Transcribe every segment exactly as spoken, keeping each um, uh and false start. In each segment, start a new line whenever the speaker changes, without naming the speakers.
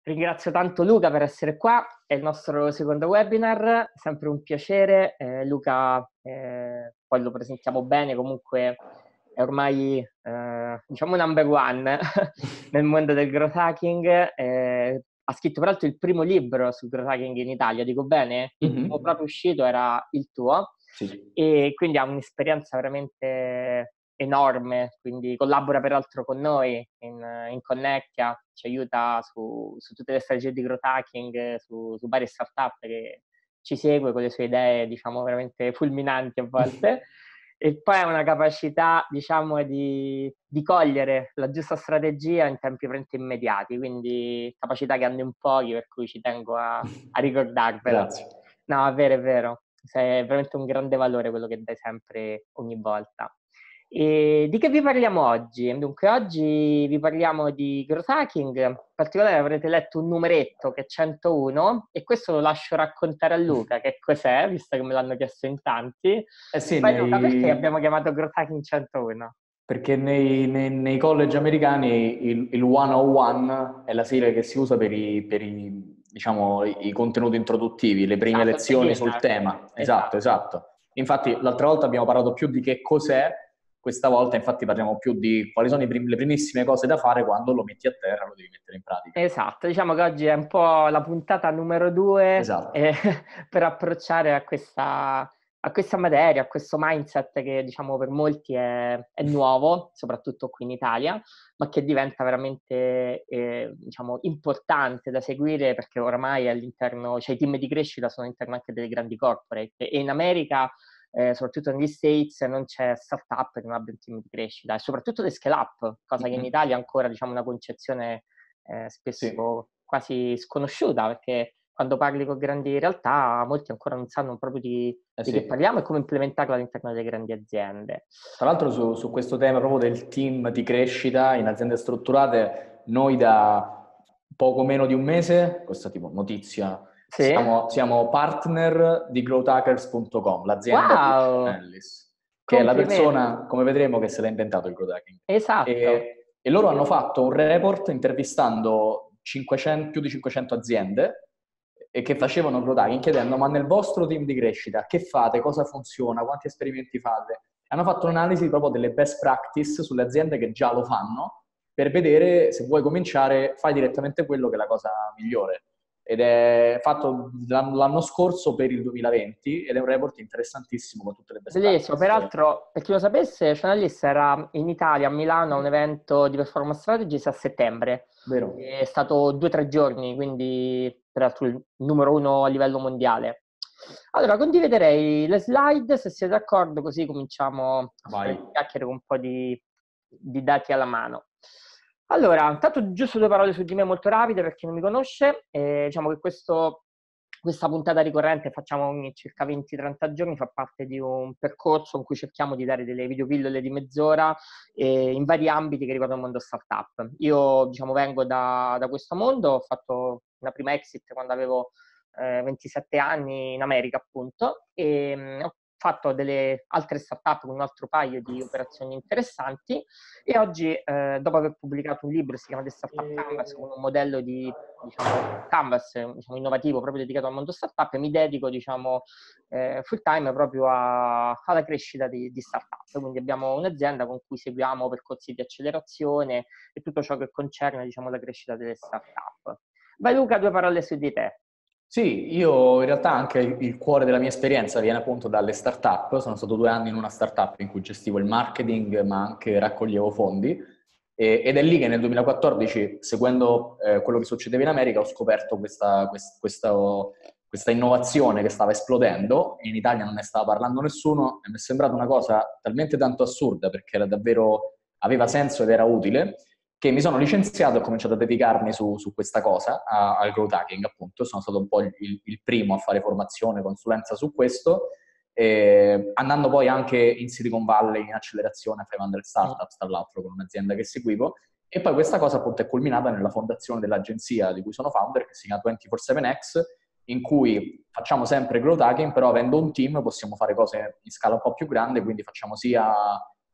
Ringrazio tanto Luca per essere qua, è il nostro secondo webinar, sempre un piacere. Eh, Luca, eh, poi lo presentiamo bene, comunque è ormai eh, diciamo number one nel mondo del growth hacking. Eh, ha scritto peraltro il primo libro sul growth hacking in Italia, dico bene? Il
Mhm.
primo proprio uscito era il tuo,
Sì.
e quindi ha un'esperienza veramente enorme, quindi collabora peraltro con noi in, in Connectia, ci aiuta su, su tutte le strategie di growth hacking, su, su varie startup, che ci segue con le sue idee, diciamo, veramente fulminanti a volte. E poi ha una capacità, diciamo, di, di cogliere la giusta strategia in tempi veramente immediati, quindi capacità che hanno in pochi, per cui ci tengo a, a ricordarvela.
Grazie.
No, è vero, è vero. È veramente un grande valore quello che dai sempre, ogni volta. E di che vi parliamo oggi? Dunque, oggi vi parliamo di growth hacking. In particolare avrete letto un numeretto che è centouno, e questo lo lascio raccontare a Luca che cos'è, visto che me l'hanno chiesto in tanti.
Eh sì,
Poi Luca, perché
nei...
abbiamo chiamato growth hacking centouno?
perché nei, nei- nei college americani il, il centouno è la sigla che si usa per i, per i, diciamo, i i contenuti introduttivi, le prime
Esatto, il
lezioni sul
beginner.
tema. Esatto,
Esatto.
esatto. Infatti l'altra volta abbiamo parlato più di che cos'è, questa volta infatti parliamo più di quali sono i prim- le primissime cose da fare quando lo metti a terra, lo devi mettere in pratica.
Esatto, diciamo che oggi è un po' la puntata numero due
Esatto.
eh, per approcciare a questa, a questa materia, a questo mindset che diciamo per molti è, è nuovo, soprattutto qui in Italia, ma che diventa veramente eh, diciamo, importante da seguire, perché oramai all'interno, cioè i team di crescita sono all'interno anche delle grandi corporate, e in America, eh, soprattutto negli States, non c'è startup che non abbia un team di crescita, e soprattutto le scale up, cosa che in
Mhm.
Italia è ancora diciamo, una concezione eh,
Sì.
spesso quasi sconosciuta, perché quando parli con grandi realtà molti ancora non sanno proprio di,
Eh
di che
sì.
parliamo e come implementarla all'interno delle grandi aziende.
Tra l'altro su, su questo tema proprio del team di crescita in aziende strutturate, noi da poco meno di un mese, questa tipo notizia,
Sì?
siamo, siamo partner di growth hackers punto com, l'azienda di
Wow!
Ellis, che è la
Complimenti!
persona, come vedremo, che se l'ha inventato il growth hacking.
Esatto.
E, e loro hanno fatto un report intervistando cinquecento, più di cinquecento aziende e che facevano growth hacking, chiedendo: ma nel vostro team di crescita che fate? Cosa funziona? Quanti esperimenti fate? Hanno fatto un'analisi proprio delle best practice sulle aziende che già lo fanno, per vedere se vuoi cominciare, fai direttamente quello che è la cosa migliore. Ed è fatto l'anno scorso per il duemilaventi ed è un report interessantissimo con tutte le best
Bellissimo,
practice.
peraltro, per chi lo sapesse, Channelist era in Italia, a Milano, a un evento di Performance Strategies a settembre.
Vero?
È stato due o tre giorni, quindi peraltro il numero uno a livello mondiale. Allora, condividerei le slide, se siete d'accordo, così cominciamo a
Vai.
fare chiacchiere con un po' di, di dati alla mano. Allora, intanto giusto due parole su di me molto rapide per chi non mi conosce. Eh, diciamo che questo, questa puntata ricorrente facciamo ogni circa venti trenta giorni, fa parte di un percorso in cui cerchiamo di dare delle videopillole di mezz'ora eh, in vari ambiti che riguardano il mondo startup. Io diciamo vengo da, da questo mondo, ho fatto una prima exit quando avevo eh, ventisette anni in America appunto, e mh, ho fatto delle altre startup con un altro paio di operazioni interessanti, e oggi, eh, dopo aver pubblicato un libro, si chiama The Startup Canvas, con un modello di, diciamo, canvas diciamo, innovativo proprio dedicato al mondo startup, e mi dedico, diciamo, eh, full time proprio a, alla crescita di, di startup. Quindi abbiamo un'azienda con cui seguiamo percorsi di accelerazione e tutto ciò che concerne, diciamo, la crescita delle startup. Vai Luca, due parole su di te.
Sì, io in realtà anche il il cuore della mia esperienza viene appunto dalle start-up. Sono stato due anni in una start-up in cui gestivo il marketing, ma anche raccoglievo fondi. E- ed è lì che nel duemilaquattordici, seguendo eh, quello che succedeva in America, ho scoperto questa, quest- questo- questa innovazione che stava esplodendo. In Italia non ne stava parlando nessuno e mi è sembrata una cosa talmente tanto assurda, perché era davvero, aveva senso ed era utile, che mi sono licenziato e ho cominciato a dedicarmi su, su questa cosa, a- al growth hacking appunto. Sono stato un po' il, il- il primo a fare formazione, consulenza su questo, eh, andando poi anche in Silicon Valley in accelerazione a cinquecento Startups, tra l'altro, con un'azienda che seguivo. E poi questa cosa appunto è culminata nella fondazione dell'agenzia di cui sono founder, che si chiama ventiquattro X, in cui facciamo sempre growth hacking, però avendo un team possiamo fare cose in scala un po' più grande, quindi facciamo sia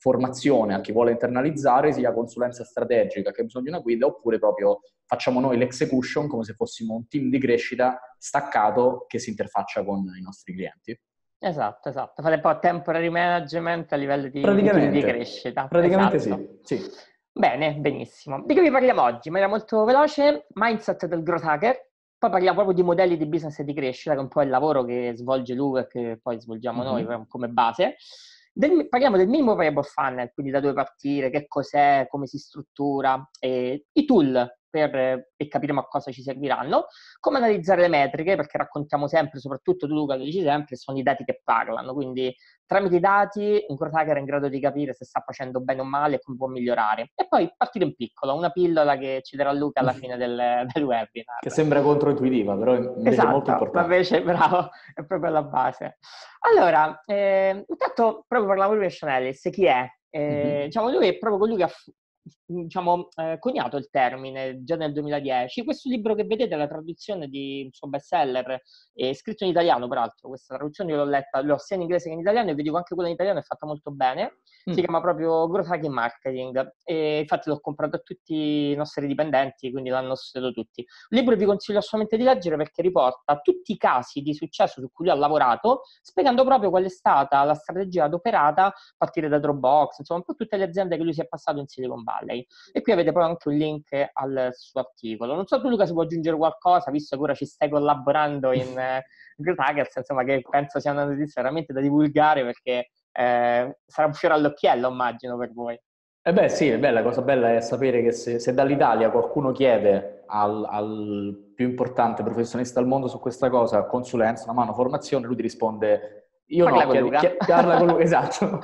formazione a chi vuole internalizzare, sia consulenza strategica che ha bisogno di una guida, oppure proprio facciamo noi l'execution come se fossimo un team di crescita staccato che si interfaccia con i nostri clienti.
Esatto, esatto. Fate un po' temporary management a livello di, di team di
Praticamente,
crescita.
praticamente
Esatto.
sì, sì.
Bene, benissimo. Di che vi parliamo oggi? In maniera molto veloce, mindset del growth hacker. Poi parliamo proprio di modelli di business e di crescita, che è un po' il lavoro che svolge lui e che poi svolgiamo noi
Mm-hmm.
come base. Del, parliamo del minimo viable funnel, quindi da dove partire, che cos'è, come si struttura, e i tool per, e capiremo a cosa ci serviranno, come analizzare le metriche, perché raccontiamo sempre, soprattutto tu Luca lo dici sempre, sono i dati che parlano, quindi tramite i dati un growth hacker è in grado di capire se sta facendo bene o male e come può migliorare. E poi partire in piccolo, una pillola che ci darà Luca alla fine del, del webinar.
Che sembra controintuitiva, però invece è molto
Esatto, ma
importante.
invece bravo, è proprio la base. Allora, eh, intanto proprio parlavo di Christian Ellis, chi è? Eh,
Mm-hmm.
diciamo, lui è proprio colui che ha diciamo, eh, coniato il termine già nel duemiladieci. Questo libro che vedete è la traduzione di un suo bestseller, è scritto in italiano peraltro, questa traduzione io l'ho letta, l'ho sia in inglese che in italiano e vi dico anche quella in italiano è fatta molto bene, si
Mm.
chiama proprio Growth Hacking Marketing e infatti l'ho comprato a tutti i nostri dipendenti, quindi l'hanno studiato tutti. Un libro che vi consiglio assolutamente di leggere perché riporta tutti i casi di successo su cui lui ha lavorato, spiegando proprio qual è stata la strategia adoperata a partire da Dropbox, insomma un po' tutte le aziende che lui si è passato in Silicon Valley. E qui avete poi anche un link al suo articolo. Non so tu Luca se vuoi aggiungere qualcosa, visto che ora ci stai collaborando in eh, Growth Hackers, insomma che penso sia una notizia veramente da divulgare perché eh, sarà un fiore all'occhiello, immagino, per voi.
Eh beh sì, è bella, la cosa bella è sapere che se, se dall'Italia qualcuno chiede al, al più importante professionista al mondo su questa cosa, consulenza, una mano, formazione, lui ti risponde io
Parla
no,
con
chiedi,
Luca.
chiedi, parla con lui, esatto.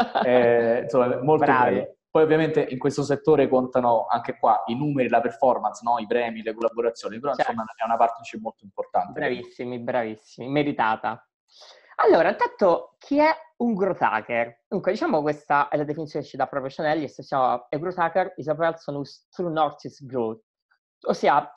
Eh, insomma, molto
Bravi.
bello. Poi ovviamente in questo settore contano anche qua i numeri, la performance, no? I premi, le collaborazioni, però
Certo.
insomma è una partnership molto importante per noi.
Bravissimi, bravissimi, meritata. Allora, intanto, chi è un growth hacker? Dunque, diciamo questa è la definizione che ci dà proprio Chanelli, se siamo a growth hacker is a person whose true north is growth. Ossia,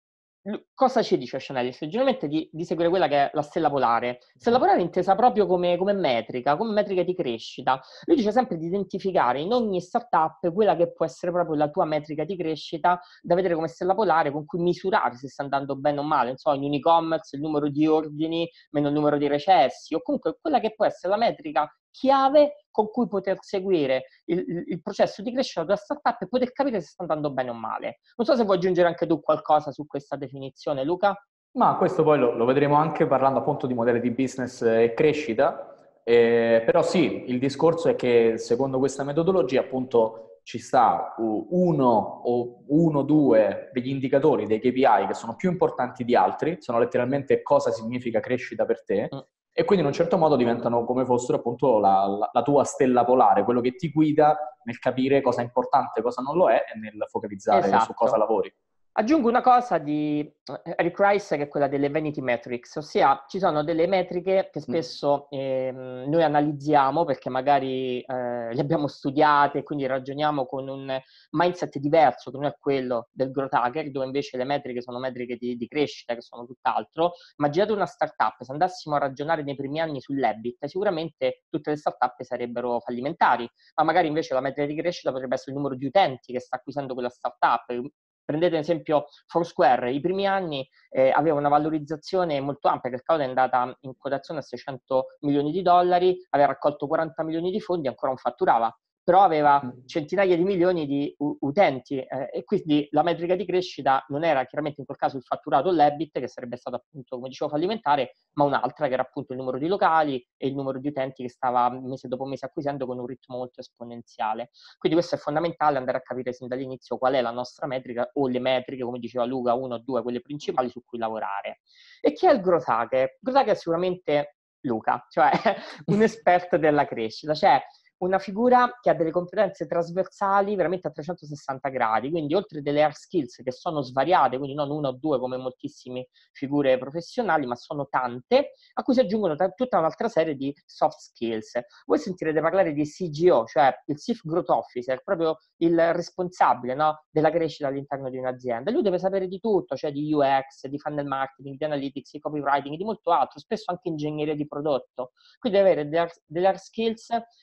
cosa ci dice Chanelli? Generalmente di, di seguire quella che è la stella polare. Stella polare è intesa proprio come, come metrica, come metrica di crescita. Lui dice sempre di identificare in ogni startup quella che può essere proprio la tua metrica di crescita da vedere come stella polare con cui misurare se sta andando bene o male. Non so, in un e-commerce il numero di ordini meno il numero di recessi o comunque quella che può essere la metrica chiave con cui poter seguire il, il, il processo di crescita della startup e poter capire se sta andando bene o male. Non so se vuoi aggiungere anche tu qualcosa su questa definizione, Luca.
Ma questo poi lo, lo vedremo anche parlando appunto di modelli di business e crescita, eh, però sì, il discorso è che secondo questa metodologia appunto ci sta uno o uno, due degli indicatori, dei K P I che sono più importanti di altri, sono letteralmente cosa significa crescita per te,
Mm.
e quindi in un certo modo diventano come fossero appunto la, la, la tua stella polare, quello che ti guida nel capire cosa è importante, cosa non lo è e nel focalizzare su cosa
Esatto.
lavori.
Aggiungo una cosa di Eric Rice che è quella delle vanity metrics, ossia ci sono delle metriche che spesso ehm, noi analizziamo perché magari eh, le abbiamo studiate e quindi ragioniamo con un mindset diverso che non è quello del growth hacker, dove invece le metriche sono metriche di, di crescita, che sono tutt'altro. Immaginate una startup, se andassimo a ragionare nei primi anni sull'E B I T, sicuramente tutte le startup sarebbero fallimentari, ma magari invece la metrica di crescita potrebbe essere il numero di utenti che sta acquisendo quella startup. Prendete ad esempio Foursquare, i primi anni eh, aveva una valorizzazione molto ampia, perché Cloud è andata in quotazione a seicento milioni di dollari, aveva raccolto quaranta milioni di fondi e ancora non fatturava, però aveva centinaia di milioni di u- utenti eh, e quindi la metrica di crescita non era chiaramente in quel caso il fatturato o l'E B I T, che sarebbe stato appunto, come dicevo, fallimentare, ma un'altra che era appunto il numero di locali e il numero di utenti che stava mese dopo mese acquisendo con un ritmo molto esponenziale. Quindi questo è fondamentale, andare a capire sin dall'inizio qual è la nostra metrica o le metriche, come diceva Luca, uno o due, quelle principali su cui lavorare. E chi è il growth hacker? Il growth hacker è sicuramente Luca, cioè un esperto della crescita, cioè una figura che ha delle competenze trasversali veramente a trecentosessanta gradi, quindi oltre delle hard skills che sono svariate, quindi non una o due come moltissime figure professionali, ma sono tante, a cui si aggiungono t- tutta un'altra serie di soft skills. Voi sentirete parlare di C G O, cioè il Chief Growth Officer, proprio il responsabile, no, della crescita all'interno di un'azienda. Lui deve sapere di tutto, cioè di U X, di funnel marketing, di analytics, di copywriting, di molto altro, spesso anche ingegneria di prodotto. Quindi deve avere delle hard, delle hard skills veramente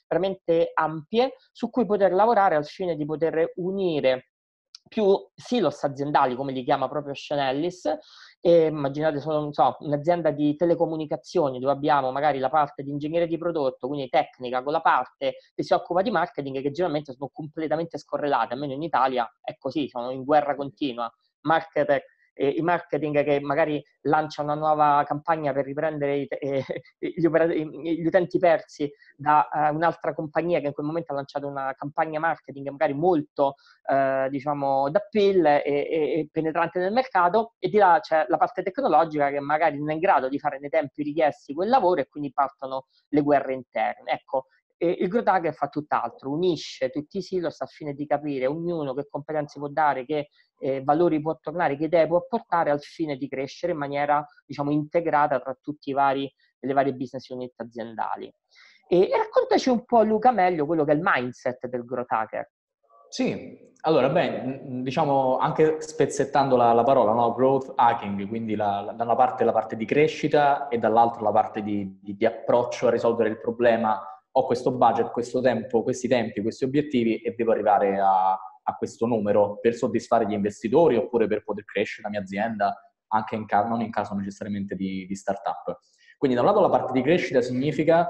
estremamente ampie su cui poter lavorare al fine di poter unire più silos aziendali, come li chiama proprio Sean Ellis. E immaginate solo, non so, un'azienda di telecomunicazioni dove abbiamo magari la parte di ingegneria di prodotto, quindi tecnica, con la parte che si occupa di marketing, che generalmente sono completamente scorrelate, almeno in Italia è così, sono in guerra continua. Marketer, eh, i marketing che magari lancia una nuova campagna per riprendere i, eh, gli, gli utenti persi da uh, un'altra compagnia che in quel momento ha lanciato una campagna marketing magari molto eh, diciamo d'appeal e, e, e penetrante nel mercato, e di là c'è la parte tecnologica che magari non è in grado di fare nei tempi richiesti quel lavoro, e quindi partono le guerre interne. Ecco, e il Growth Hacker fa tutt'altro, unisce tutti i silos a fine di capire ognuno che competenze può dare, che eh, valori può tornare, che idee può portare al fine di crescere in maniera, diciamo, integrata tra tutti i vari, le varie business unit aziendali. E, e raccontaci un po', Luca, meglio quello che è il mindset del Growth Hacker.
Sì, allora, beh, diciamo anche spezzettando la, la parola, no? Growth hacking, quindi la, la, da una parte la parte di crescita e dall'altra la parte di, di, di approccio a risolvere il problema. Ho questo budget, questo tempo, questi tempi, questi obiettivi e devo arrivare a, a questo numero per soddisfare gli investitori oppure per poter crescere la mia azienda, anche in caso, non in caso necessariamente di, di startup. Quindi da un lato la parte di crescita significa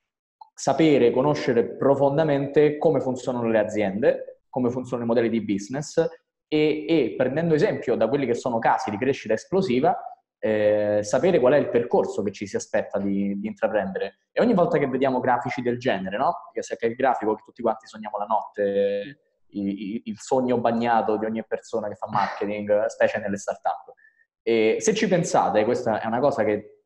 sapere, conoscere profondamente come funzionano le aziende, come funzionano i modelli di business e, e prendendo esempio da quelli che sono casi di crescita esplosiva, eh, sapere qual è il percorso che ci si aspetta di, di intraprendere. E ogni volta che vediamo grafici del genere, no? Che è il grafico che tutti quanti sogniamo la notte, i, i, il sogno bagnato di ogni persona che fa marketing, specie nelle startup. E se ci pensate, questa è una cosa che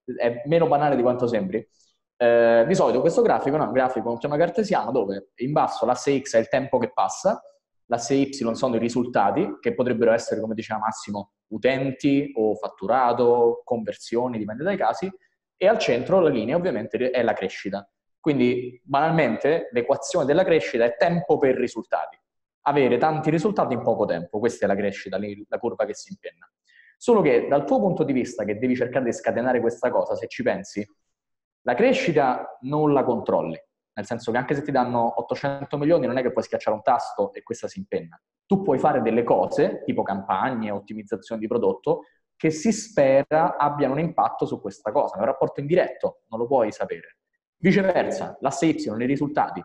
è meno banale di quanto sembri. Eh, di solito questo grafico no, è un grafico con chiama cartesiano dove in basso l'asse X è il tempo che passa, l'asse Y sono i risultati, che potrebbero essere, come diceva Massimo, utenti o fatturato, conversioni, dipende dai casi, e al centro la linea ovviamente è la crescita. Quindi banalmente l'equazione della crescita è tempo per risultati. Avere tanti risultati in poco tempo, questa è la crescita, la curva che si impenna. Solo che dal tuo punto di vista, che devi cercare di scatenare questa cosa, se ci pensi, la crescita non la controlli, nel senso che anche se ti danno ottocento milioni non è che puoi schiacciare un tasto e questa si impenna. Tu puoi fare delle cose, tipo campagne, ottimizzazione di prodotto, che si spera abbiano un impatto su questa cosa. È un rapporto indiretto, non lo puoi sapere. Viceversa, l'asse Y, i risultati.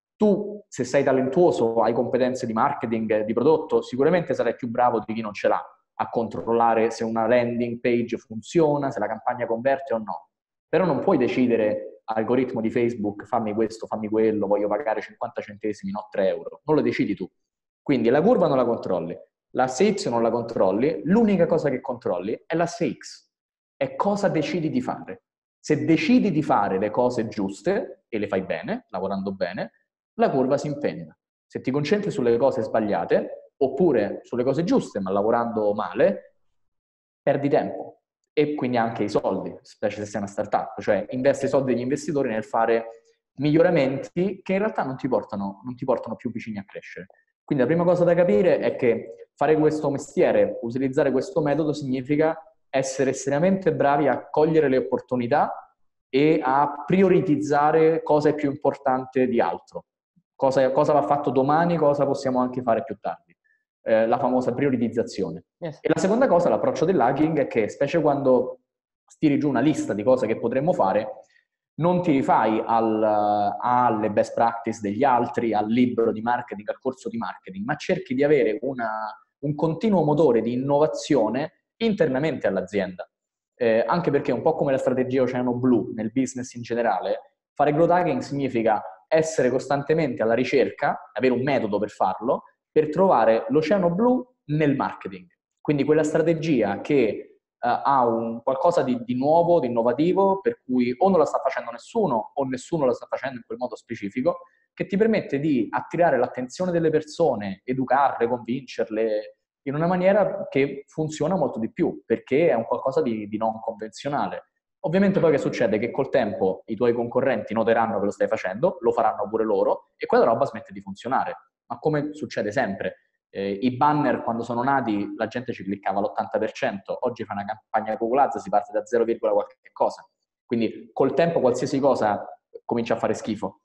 Tu, se sei talentuoso, hai competenze di marketing, di prodotto, sicuramente sarai più bravo di chi non ce l'ha a controllare se una landing page funziona, se la campagna converte o no. Però non puoi decidere, algoritmo di Facebook, fammi questo, fammi quello, voglio pagare cinquanta centesimi, no tre euro. Non lo decidi tu. Quindi la curva non la controlli, l'asse Y non la controlli, l'unica cosa che controlli è l'asse X. È cosa decidi di fare. Se decidi di fare le cose giuste, e le fai bene, lavorando bene, la curva si impenna. Se ti concentri sulle cose sbagliate, oppure sulle cose giuste, ma lavorando male, perdi tempo. E quindi anche i soldi, specie se sei una startup, cioè investi i soldi degli investitori nel fare miglioramenti che in realtà non ti portano, non ti portano più vicini a crescere. Quindi la prima cosa da capire è che fare questo mestiere, utilizzare questo metodo significa essere estremamente bravi a cogliere le opportunità e a prioritizzare cosa è più importante di altro. Cosa, cosa va fatto domani, cosa possiamo anche fare più tardi. Eh, la famosa prioritizzazione. Yes. E la seconda cosa, l'approccio dell'hacking, è che specie quando stiri giù una lista di cose che potremmo fare, non ti rifai al, alle best practice degli altri, al libro di marketing, al corso di marketing, ma cerchi di avere una, un continuo motore di innovazione internamente all'azienda. Eh, anche perché un po' come la strategia Oceano Blu nel business in generale, fare growth hacking significa essere costantemente alla ricerca, avere un metodo per farlo, per trovare l'oceano blu nel marketing. Quindi quella strategia che uh, ha un qualcosa di, di nuovo, di innovativo, per cui o non la sta facendo nessuno o nessuno la sta facendo in quel modo specifico, che ti permette di attirare l'attenzione delle persone, educarle, convincerle in una maniera che funziona molto di più, perché è un qualcosa di, di non convenzionale. Ovviamente poi che succede? Che col tempo i tuoi concorrenti noteranno che lo stai facendo, lo faranno pure loro e quella roba smette di funzionare. Ma come succede sempre, eh, i banner quando sono nati la gente ci cliccava l'ottanta per cento, oggi fa una campagna Google Ads, si parte da zero, qualche cosa. Quindi col tempo qualsiasi cosa comincia a fare schifo.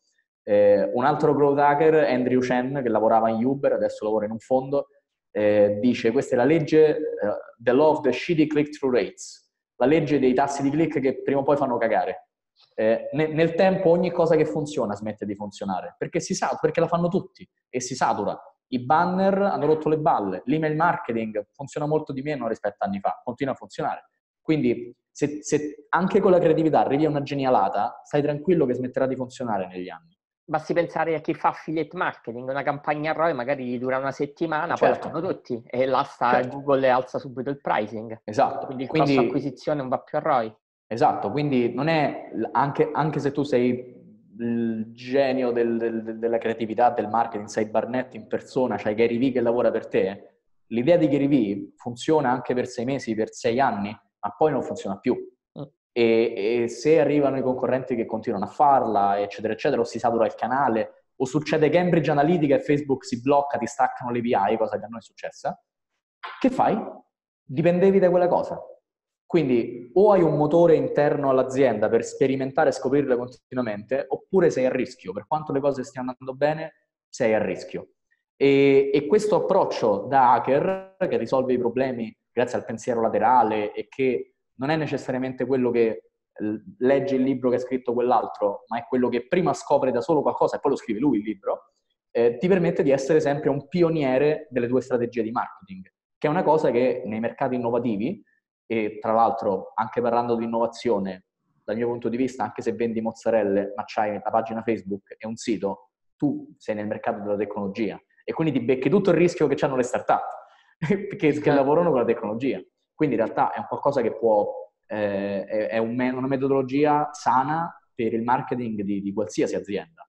Eh, un altro growth hacker, Andrew Chen, che lavorava in Uber, adesso lavora in un fondo, eh, dice questa è la legge, uh, the law of the shitty click-through rates, la legge dei tassi di click che prima o poi fanno cagare. Eh, nel, nel tempo ogni cosa che funziona smette di funzionare, perché, si sa, perché la fanno tutti e si satura. I banner hanno rotto le balle, l'email marketing funziona molto di meno rispetto a anni fa, continua a funzionare. Quindi se, se anche con la creatività arrivi a una genialata, stai tranquillo che smetterà di funzionare negli anni.
Basti pensare a chi fa affiliate marketing, una campagna R O I magari dura una settimana,
certo.
poi la fanno tutti e là sta
certo.
Google e alza subito il pricing.
Esatto.
Quindi il
Quindi,
costo acquisizione non va più a R O I.
Esatto, quindi non è, anche, anche se tu sei il genio del, del, della creatività, del marketing, sei Barnett in persona, c'hai Gary Vee che lavora per te, l'idea di Gary Vee funziona anche per sei mesi, per sei anni, ma poi non funziona più. Mm. E, e se arrivano i concorrenti che continuano a farla, eccetera, eccetera, o si satura il canale, o succede Cambridge Analytica e Facebook si blocca, ti staccano le A P I, cosa che a noi è successa, che fai? Dipendevi da quella cosa. Quindi o hai un motore interno all'azienda per sperimentare e scoprirle continuamente, oppure sei a rischio. Per quanto le cose stiano andando bene, sei a rischio. E, e questo approccio da hacker, che risolve i problemi grazie al pensiero laterale e che non è necessariamente quello che legge il libro che ha scritto quell'altro, ma è quello che prima scopre da solo qualcosa e poi lo scrive lui il libro, eh, ti permette di essere sempre un pioniere delle tue strategie di marketing, che è una cosa che nei mercati innovativi, e tra l'altro anche parlando di innovazione, dal mio punto di vista, anche se vendi mozzarelle ma c'hai la pagina Facebook e un sito, tu sei nel mercato della tecnologia e quindi ti becchi tutto il rischio che hanno le start-up che, che lavorano con la tecnologia. Quindi in realtà è un qualcosa che può, eh, è, è un, una metodologia sana per il marketing di, di qualsiasi azienda,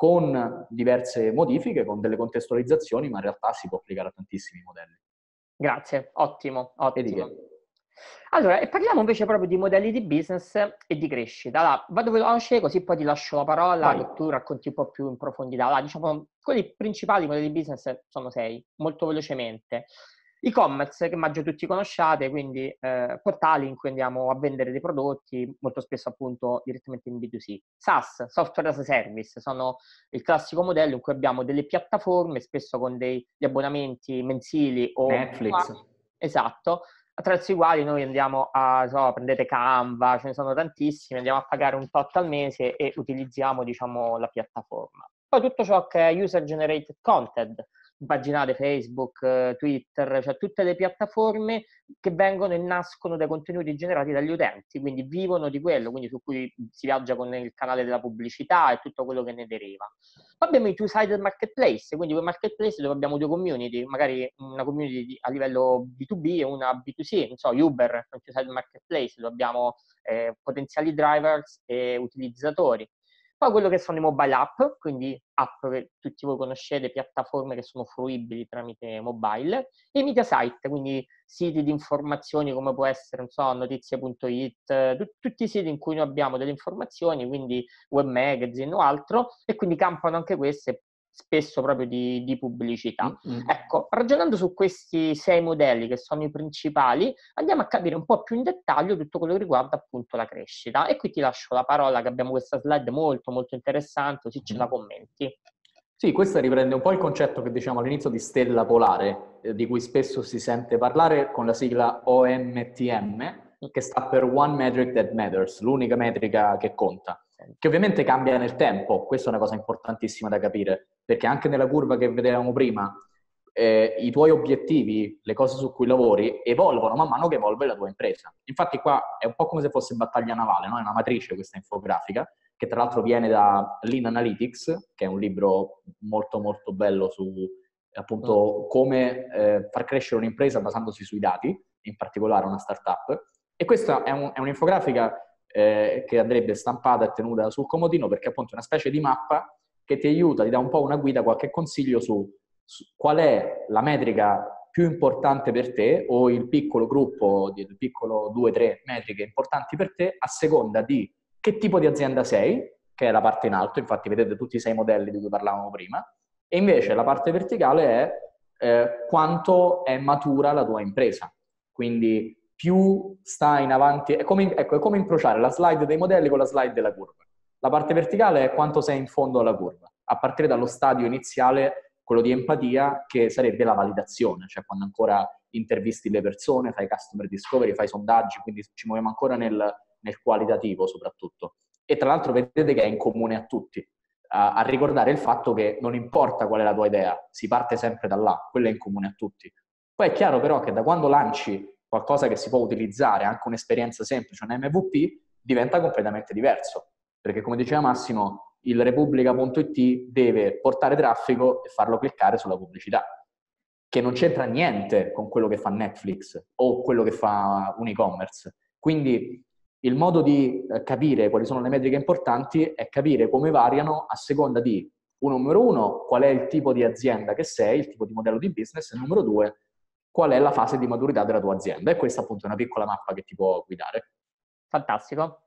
con diverse modifiche, con delle contestualizzazioni, ma in realtà si può applicare a tantissimi modelli.
Grazie, ottimo, ottimo. Allora, e parliamo invece proprio di modelli di business e di crescita. Allora, vado veloce, così poi ti lascio la parola, Vai. Che tu racconti un po' più in profondità. Allora, diciamo, quelli principali modelli di business sono sei, molto velocemente. E-commerce, che immagino tutti conosciate, quindi eh, portali in cui andiamo a vendere dei prodotti, molto spesso appunto direttamente in B due C. SaaS, Software as a Service, sono il classico modello in cui abbiamo delle piattaforme, spesso con dei, degli abbonamenti mensili o...
Netflix.
Esatto, attraverso i quali noi andiamo a, so, prendete Canva, ce ne sono tantissimi, andiamo a pagare un tot al mese e utilizziamo, diciamo, la piattaforma. Poi tutto ciò che è user-generated content, paginate Facebook, Twitter, cioè tutte le piattaforme che vengono e nascono dai contenuti generati dagli utenti, quindi vivono di quello, quindi su cui si viaggia con il canale della pubblicità e tutto quello che ne deriva. Poi abbiamo i two-sided marketplace, quindi quei marketplace dove abbiamo due community, magari una community a livello B due B e una B due C, non so, Uber, un two-sided marketplace, dove abbiamo eh, potenziali drivers e utilizzatori. Poi quello che sono i mobile app, quindi app che tutti voi conoscete, piattaforme che sono fruibili tramite mobile, e i media site, quindi siti di informazioni come può essere, non so, notizie punto it, t- tutti i siti in cui noi abbiamo delle informazioni, quindi web magazine o altro, e quindi campano anche queste spesso proprio di, di pubblicità. Mm-hmm. Ecco, ragionando su questi sei modelli che sono i principali, andiamo a capire un po' più in dettaglio tutto quello che riguarda appunto la crescita. E qui ti lascio la parola, che abbiamo questa slide molto molto interessante, così ce la commenti.
Sì, questa riprende un po' il concetto che diciamo all'inizio di stella polare, eh, di cui spesso si sente parlare con la sigla O M T M, che sta per One Metric That Matters, l'unica metrica che conta, che ovviamente cambia nel tempo. Questa è una cosa importantissima da capire, perché anche nella curva che vedevamo prima, eh, i tuoi obiettivi, le cose su cui lavori, evolvono man mano che evolve la tua impresa. Infatti qua è un po' come se fosse battaglia navale, no? È una matrice questa infografica, che tra l'altro viene da Lean Analytics, che è un libro molto molto bello su appunto mm. come eh, far crescere un'impresa basandosi sui dati, in particolare una startup. E questa è, un, è un'infografica eh, che andrebbe stampata e tenuta sul comodino, perché appunto è una specie di mappa che ti aiuta, ti dà un po' una guida, qualche consiglio su, su qual è la metrica più importante per te, o il piccolo gruppo, il piccolo due tre metriche importanti per te, a seconda di che tipo di azienda sei, che è la parte in alto, infatti vedete tutti i sei modelli di cui parlavamo prima, e invece la parte verticale è eh, quanto è matura la tua impresa. Quindi più sta in avanti, è come, ecco, è come incrociare la slide dei modelli con la slide della curva. La parte verticale è quanto sei in fondo alla curva, a partire dallo stadio iniziale, quello di empatia, che sarebbe la validazione, cioè quando ancora intervisti le persone, fai customer discovery, fai sondaggi, quindi ci muoviamo ancora nel, nel qualitativo soprattutto. E tra l'altro vedete che è in comune a tutti, a, a ricordare il fatto che non importa qual è la tua idea, si parte sempre da là, quello è in comune a tutti. Poi è chiaro però che da quando lanci qualcosa che si può utilizzare, anche un'esperienza semplice, un M V P, diventa completamente diverso. Perché come diceva Massimo, il Repubblica punto it deve portare traffico e farlo cliccare sulla pubblicità, che non c'entra niente con quello che fa Netflix o quello che fa un e-commerce. Quindi il modo di capire quali sono le metriche importanti è capire come variano a seconda di, uno, numero uno, qual è il tipo di azienda che sei, il tipo di modello di business, e numero due, qual è la fase di maturità della tua azienda. E questa appunto è una piccola mappa che ti può guidare.
Fantastico.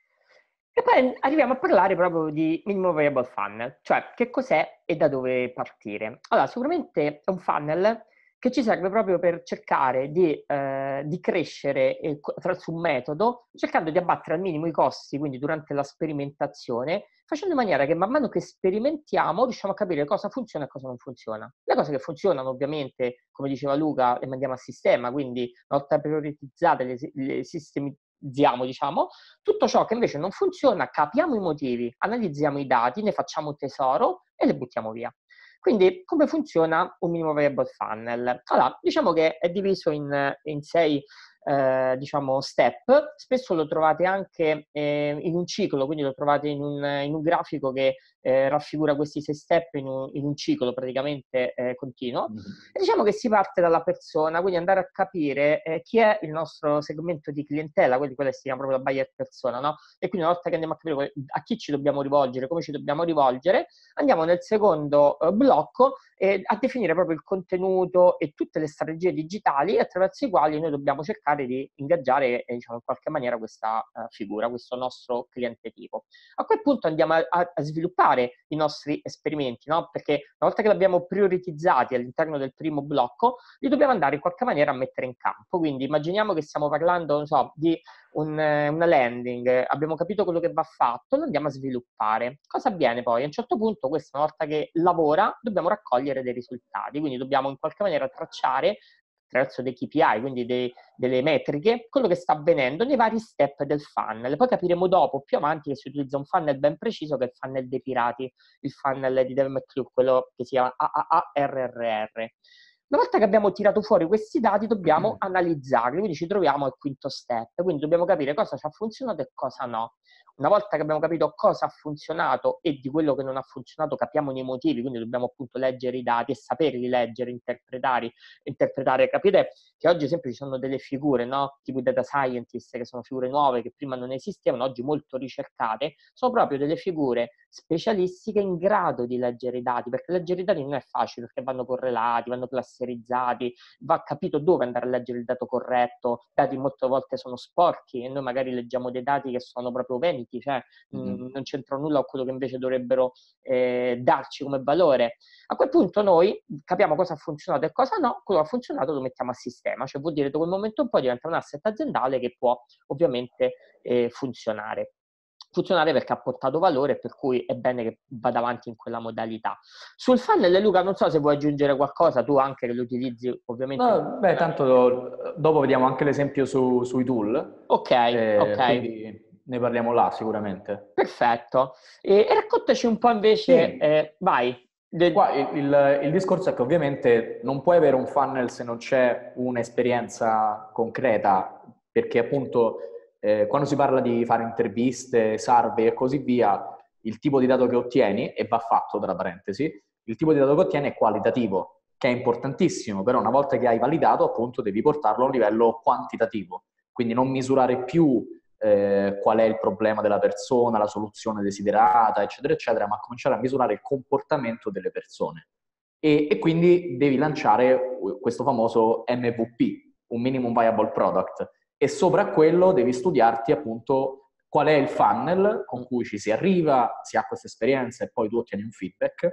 E poi arriviamo a parlare proprio di minimum viable funnel, cioè che cos'è e da dove partire. Allora, sicuramente è un funnel che ci serve proprio per cercare di, eh, di crescere eh, attraverso un metodo, cercando di abbattere al minimo i costi, quindi durante la sperimentazione, facendo in maniera che man mano che sperimentiamo riusciamo a capire cosa funziona e cosa non funziona. Le cose che funzionano, ovviamente, come diceva Luca, le mandiamo a sistema, quindi una volta prioritizzate le, le sistemizziamo, diciamo. Tutto ciò che invece non funziona, capiamo i motivi, analizziamo i dati, ne facciamo tesoro e le buttiamo via. Quindi come funziona un minimum viable funnel? Allora, diciamo che è diviso in, in sei eh, diciamo step, spesso lo trovate anche eh, in un ciclo, quindi lo trovate in un, in un grafico che eh, raffigura questi sei step in un, in un ciclo praticamente eh, continuo. Mm-hmm. E diciamo che si parte dalla persona, quindi andare a capire eh, chi è il nostro segmento di clientela, quindi quella che si chiama proprio la buyer persona, no? E quindi una volta che andiamo a capire a chi ci dobbiamo rivolgere, come ci dobbiamo rivolgere, andiamo nel secondo eh, blocco eh, a definire proprio il contenuto e tutte le strategie digitali attraverso i quali noi dobbiamo cercare di ingaggiare eh, diciamo in qualche maniera questa uh, figura, questo nostro cliente tipo. A quel punto andiamo a, a, a sviluppare i nostri esperimenti, no? Perché una volta che li abbiamo prioritizzati all'interno del primo blocco, li dobbiamo andare in qualche maniera a mettere in campo. Quindi immaginiamo che stiamo parlando, non so, di un, una landing, abbiamo capito quello che va fatto, lo andiamo a sviluppare. Cosa avviene poi? A un certo punto, questa una volta che lavora, dobbiamo raccogliere dei risultati, quindi dobbiamo in qualche maniera tracciare attraverso dei K P I, quindi dei, delle metriche, quello che sta avvenendo nei vari step del funnel. Poi capiremo dopo, più avanti, che si utilizza un funnel ben preciso, che è il funnel dei pirati, il funnel di Dave McClure, quello che si chiama A A A R R R. Una volta che abbiamo tirato fuori questi dati, dobbiamo analizzarli, quindi ci troviamo al quinto step, quindi dobbiamo capire cosa ci ha funzionato e cosa no. Una volta che abbiamo capito cosa ha funzionato e di quello che non ha funzionato, capiamo i motivi, quindi dobbiamo appunto leggere i dati e saperli leggere, interpretare, interpretare. Capite che oggi, ad esempio, ci sono delle figure, no? Tipo i data scientist, che sono figure nuove che prima non esistevano, oggi molto ricercate, sono proprio delle figure specialistiche in grado di leggere i dati, perché leggere i dati non è facile, perché vanno correlati, vanno clusterizzati, va capito dove andare a leggere il dato corretto, i dati molte volte sono sporchi e noi magari leggiamo dei dati che sono proprio veniti, cioè mm-hmm. mh, non c'entrano nulla con quello che invece dovrebbero eh, darci come valore. A quel punto noi capiamo cosa ha funzionato e cosa no, quello che ha funzionato lo mettiamo a sistema, cioè vuol dire che da quel momento in poi diventa un asset aziendale che può ovviamente eh, funzionare. Funzionare perché ha portato valore, per cui è bene che vada avanti in quella modalità. Sul funnel, Luca, non so se vuoi aggiungere qualcosa, tu anche che lo utilizzi ovviamente.
No, beh, tanto dopo vediamo anche l'esempio su, sui tool.
Ok,
eh,
ok.
Quindi ne parliamo là sicuramente.
Perfetto. E, e raccontaci un po' invece,
Sì.
eh, vai. De...
Qua il, il, il discorso è che ovviamente non puoi avere un funnel se non c'è un'esperienza concreta, perché appunto eh, quando si parla di fare interviste, survey e così via, il tipo di dato che ottieni, e va fatto tra parentesi, il tipo di dato che ottieni è qualitativo, che è importantissimo, però una volta che hai validato appunto devi portarlo a un livello quantitativo, quindi non misurare più Eh, qual è il problema della persona, la soluzione desiderata, eccetera, eccetera, ma cominciare a misurare il comportamento delle persone. E, e quindi devi lanciare questo famoso M V P, un Minimum Viable Product, e sopra quello devi studiarti appunto qual è il funnel con cui ci si arriva, si ha questa esperienza e poi tu ottieni un feedback,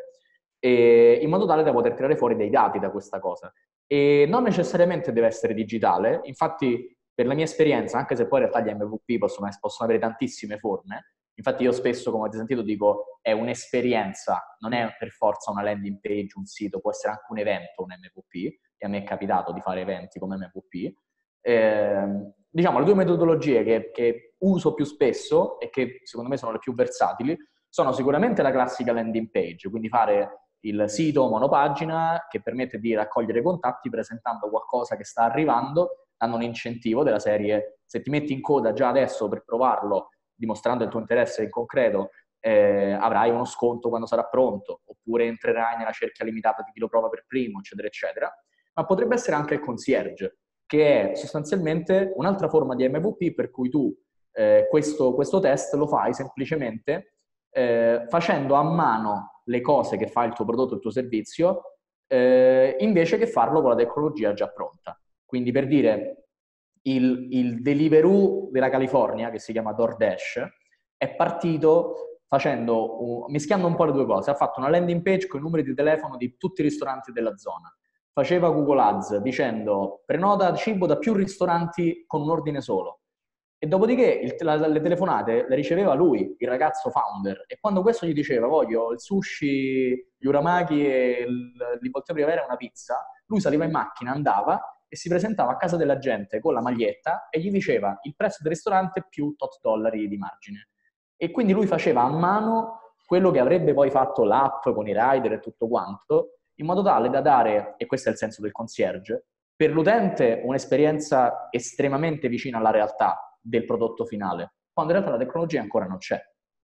e, in modo tale da poter tirare fuori dei dati da questa cosa. E non necessariamente deve essere digitale, infatti per la mia esperienza, anche se poi in realtà gli M V P possono, possono avere tantissime forme, Infatti io spesso, come avete sentito, dico è un'esperienza, non è per forza una landing page, un sito, può essere anche un evento, un M V P, e a me è capitato di fare eventi come M V P. Eh, diciamo, le due metodologie che, che uso più spesso e che secondo me sono le più versatili sono sicuramente la classica landing page, quindi fare il sito monopagina che permette di raccogliere contatti presentando qualcosa che sta arrivando, dando un incentivo della serie se ti metti in coda già adesso per provarlo, dimostrando il tuo interesse in concreto, eh, avrai uno sconto quando sarà pronto, oppure entrerai nella cerchia limitata di chi lo prova per primo, eccetera, eccetera. Ma potrebbe essere anche il concierge, che è sostanzialmente un'altra forma di M V P per cui tu eh, questo, questo test lo fai semplicemente eh, facendo a mano le cose che fa il tuo prodotto, il tuo servizio, eh, invece che farlo con la tecnologia già pronta. Quindi per dire, il, il Deliveroo della California, che si chiama DoorDash, è partito facendo, uh, mischiando un po' le due cose. Ha fatto una landing page con i numeri di telefono di tutti i ristoranti della zona. Faceva Google Ads dicendo prenota cibo da più ristoranti con un ordine solo. E dopodiché il, la, le telefonate le riceveva lui, il ragazzo founder, e quando questo gli diceva voglio il sushi, gli uramaki e l'involtino primavera e una pizza, lui saliva in macchina, andava e si presentava a casa della gente con la maglietta e gli diceva il prezzo del ristorante più tot dollari di margine. E quindi lui faceva a mano quello che avrebbe poi fatto l'app con i rider e tutto quanto, in modo tale da dare, e questo è il senso del concierge, per l'utente un'esperienza estremamente vicina alla realtà del prodotto finale, quando in realtà la tecnologia ancora non c'è.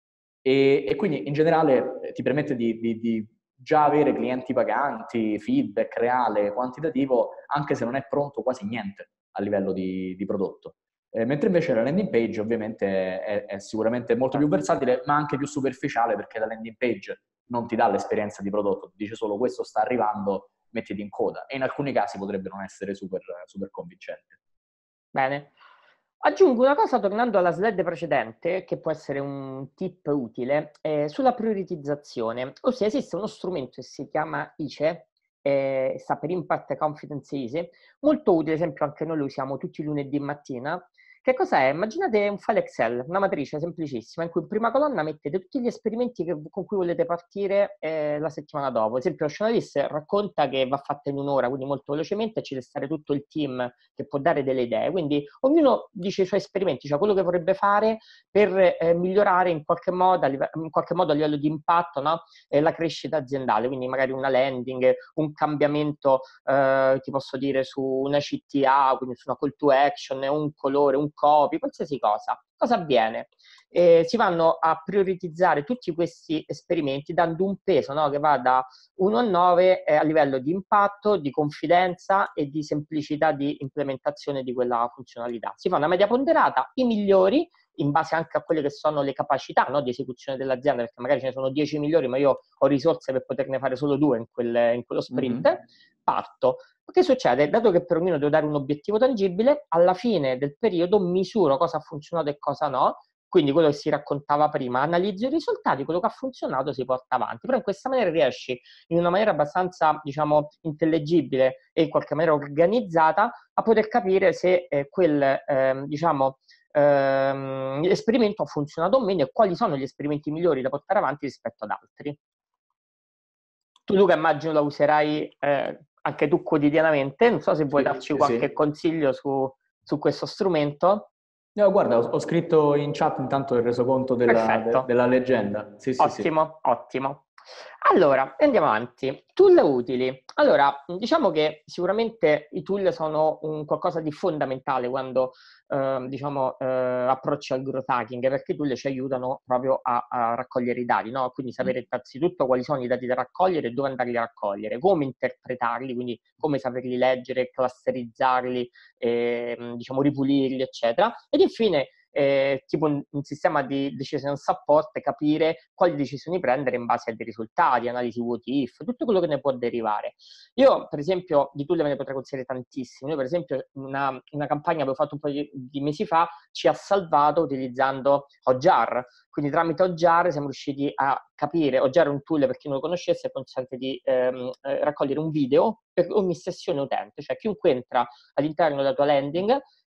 E, e quindi in generale eh, ti permette di, di, di già avere clienti paganti, feedback reale, quantitativo, anche se non è pronto quasi niente a livello di, di prodotto. Eh, mentre invece la landing page ovviamente è, è sicuramente molto più versatile, ma anche più superficiale, perché la landing page non ti dà l'esperienza di prodotto, ti dice solo questo sta arrivando, mettiti in coda. E in alcuni casi potrebbe non essere super, super convincente.
Bene. Aggiungo una cosa tornando alla slide precedente, che può essere un tip utile, eh, sulla prioritizzazione. Ossia esiste uno strumento che si chiama I C E, eh, sta per Impact Confidence Easy, molto utile, ad esempio anche noi lo usiamo tutti i lunedì mattina. Che cosa è? Immaginate un file Excel, una matrice semplicissima, in cui in prima colonna mettete tutti gli esperimenti che, con cui volete partire eh, la settimana dopo. Ad esempio, Ocean Analyst racconta che va fatta in un'ora, quindi molto velocemente, e ci deve stare tutto il team che può dare delle idee. Quindi ognuno dice i suoi esperimenti, cioè quello che vorrebbe fare per eh, migliorare in qualche modo, in qualche modo a livello di impatto, no? eh, la crescita aziendale, quindi magari una landing, un cambiamento, eh, ti posso dire, su una C T A, quindi su una call to action, un colore, un copy, qualsiasi cosa. Cosa avviene? Eh, si vanno a prioritizzare tutti questi esperimenti dando un peso, no? che va da uno a nove eh, a livello di impatto, di confidenza e di semplicità di implementazione di quella funzionalità. Si fa una media ponderata, i migliori, in base anche a quelle che sono le capacità, no, di esecuzione dell'azienda, perché magari ce ne sono dieci migliori, ma io ho risorse per poterne fare solo due in, quel, in quello sprint, mm-hmm. parto. Che succede? Dato che per ognuno devo dare un obiettivo tangibile, alla fine del periodo misuro cosa ha funzionato e cosa no, quindi quello che si raccontava prima, analizzo i risultati, quello che ha funzionato si porta avanti, però in questa maniera riesci in una maniera abbastanza, diciamo, intellegibile e in qualche maniera organizzata a poter capire se eh, quel, eh, diciamo, ehm, esperimento ha funzionato o meno e quali sono gli esperimenti migliori da portare avanti rispetto ad altri. Tu, Luca, immagino la userai eh, anche tu quotidianamente, non so se vuoi
sì,
darci
sì,
qualche
sì.
consiglio su, su questo strumento.
No, guarda, ho, ho scritto in chat intanto il resoconto della, de, della leggenda. Sì, sì,
ottimo,
sì.
ottimo. Allora, andiamo avanti. Tool utili. Allora, diciamo che sicuramente i tool sono un qualcosa di fondamentale quando eh, diciamo, eh, approcci al growth hacking, perché i tool ci aiutano proprio a, a raccogliere i dati, no? Quindi sapere innanzitutto quali sono i dati da raccogliere e dove andarli a raccogliere, come interpretarli, quindi come saperli leggere, clusterizzarli, eh, diciamo ripulirli, eccetera. Ed infine Eh, tipo un, un sistema di decision support, capire quali decisioni prendere in base a dei risultati, analisi what if, tutto quello che ne può derivare. Io, per esempio, di tool me ne potrei consigliare tantissimi. Io, per esempio, una, una campagna che avevo fatto un po' di, di mesi fa ci ha salvato utilizzando Hotjar. Quindi tramite Hotjar siamo riusciti a capire, Hotjar è un tool, per chi non lo conoscesse, consente di ehm, eh, raccogliere un video per ogni sessione utente, cioè chiunque entra all'interno della tua landing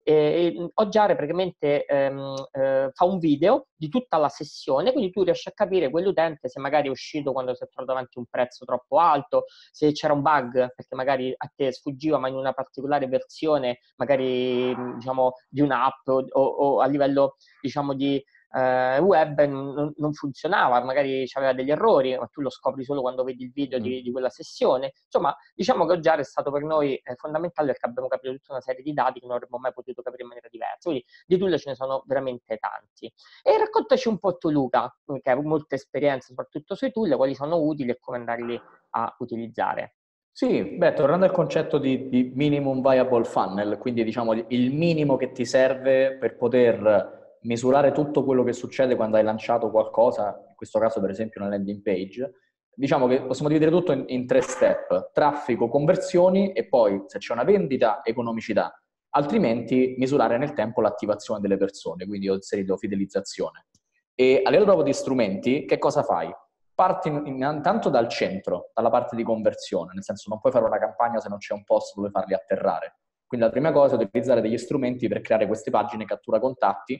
E, e Hotjar praticamente ehm, eh, fa un video di tutta la sessione, quindi tu riesci a capire quell'utente se magari è uscito quando si è trovato davanti un prezzo troppo alto, se c'era un bug perché magari a te sfuggiva, ma in una particolare versione magari diciamo di un'app o, o a livello diciamo di eh, web non, non funzionava, magari aveva degli errori, ma tu lo scopri solo quando vedi il video di, di quella sessione. Insomma, diciamo che Hotjar è stato per noi eh, fondamentale perché abbiamo capito tutta una serie di dati che non avremmo mai potuto capire in maniera diversa. Quindi di tool ce ne sono veramente tanti. E raccontaci un po' tu, Luca, che hai molta esperienza soprattutto sui tool, quali sono utili e come andarli a utilizzare.
Sì, beh, tornando al concetto di, di minimum viable funnel, quindi diciamo il minimo che ti serve per poter misurare tutto quello che succede quando hai lanciato qualcosa, in questo caso per esempio una landing page, diciamo che possiamo dividere tutto in, in tre step: traffico, conversioni e poi, se c'è una vendita, economicità. Altrimenti misurare nel tempo l'attivazione delle persone, quindi ho inserito fidelizzazione. E a livello proprio di strumenti, che cosa fai? Parti intanto dal centro, dalla parte di conversione, nel senso non puoi fare una campagna se non c'è un post dove farli atterrare. Quindi la prima cosa è utilizzare degli strumenti per creare queste pagine cattura contatti.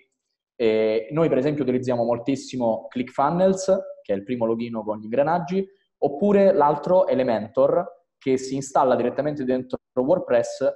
E noi per esempio utilizziamo moltissimo ClickFunnels, che è il primo login con gli ingranaggi, oppure l'altro Elementor, che si installa direttamente dentro WordPress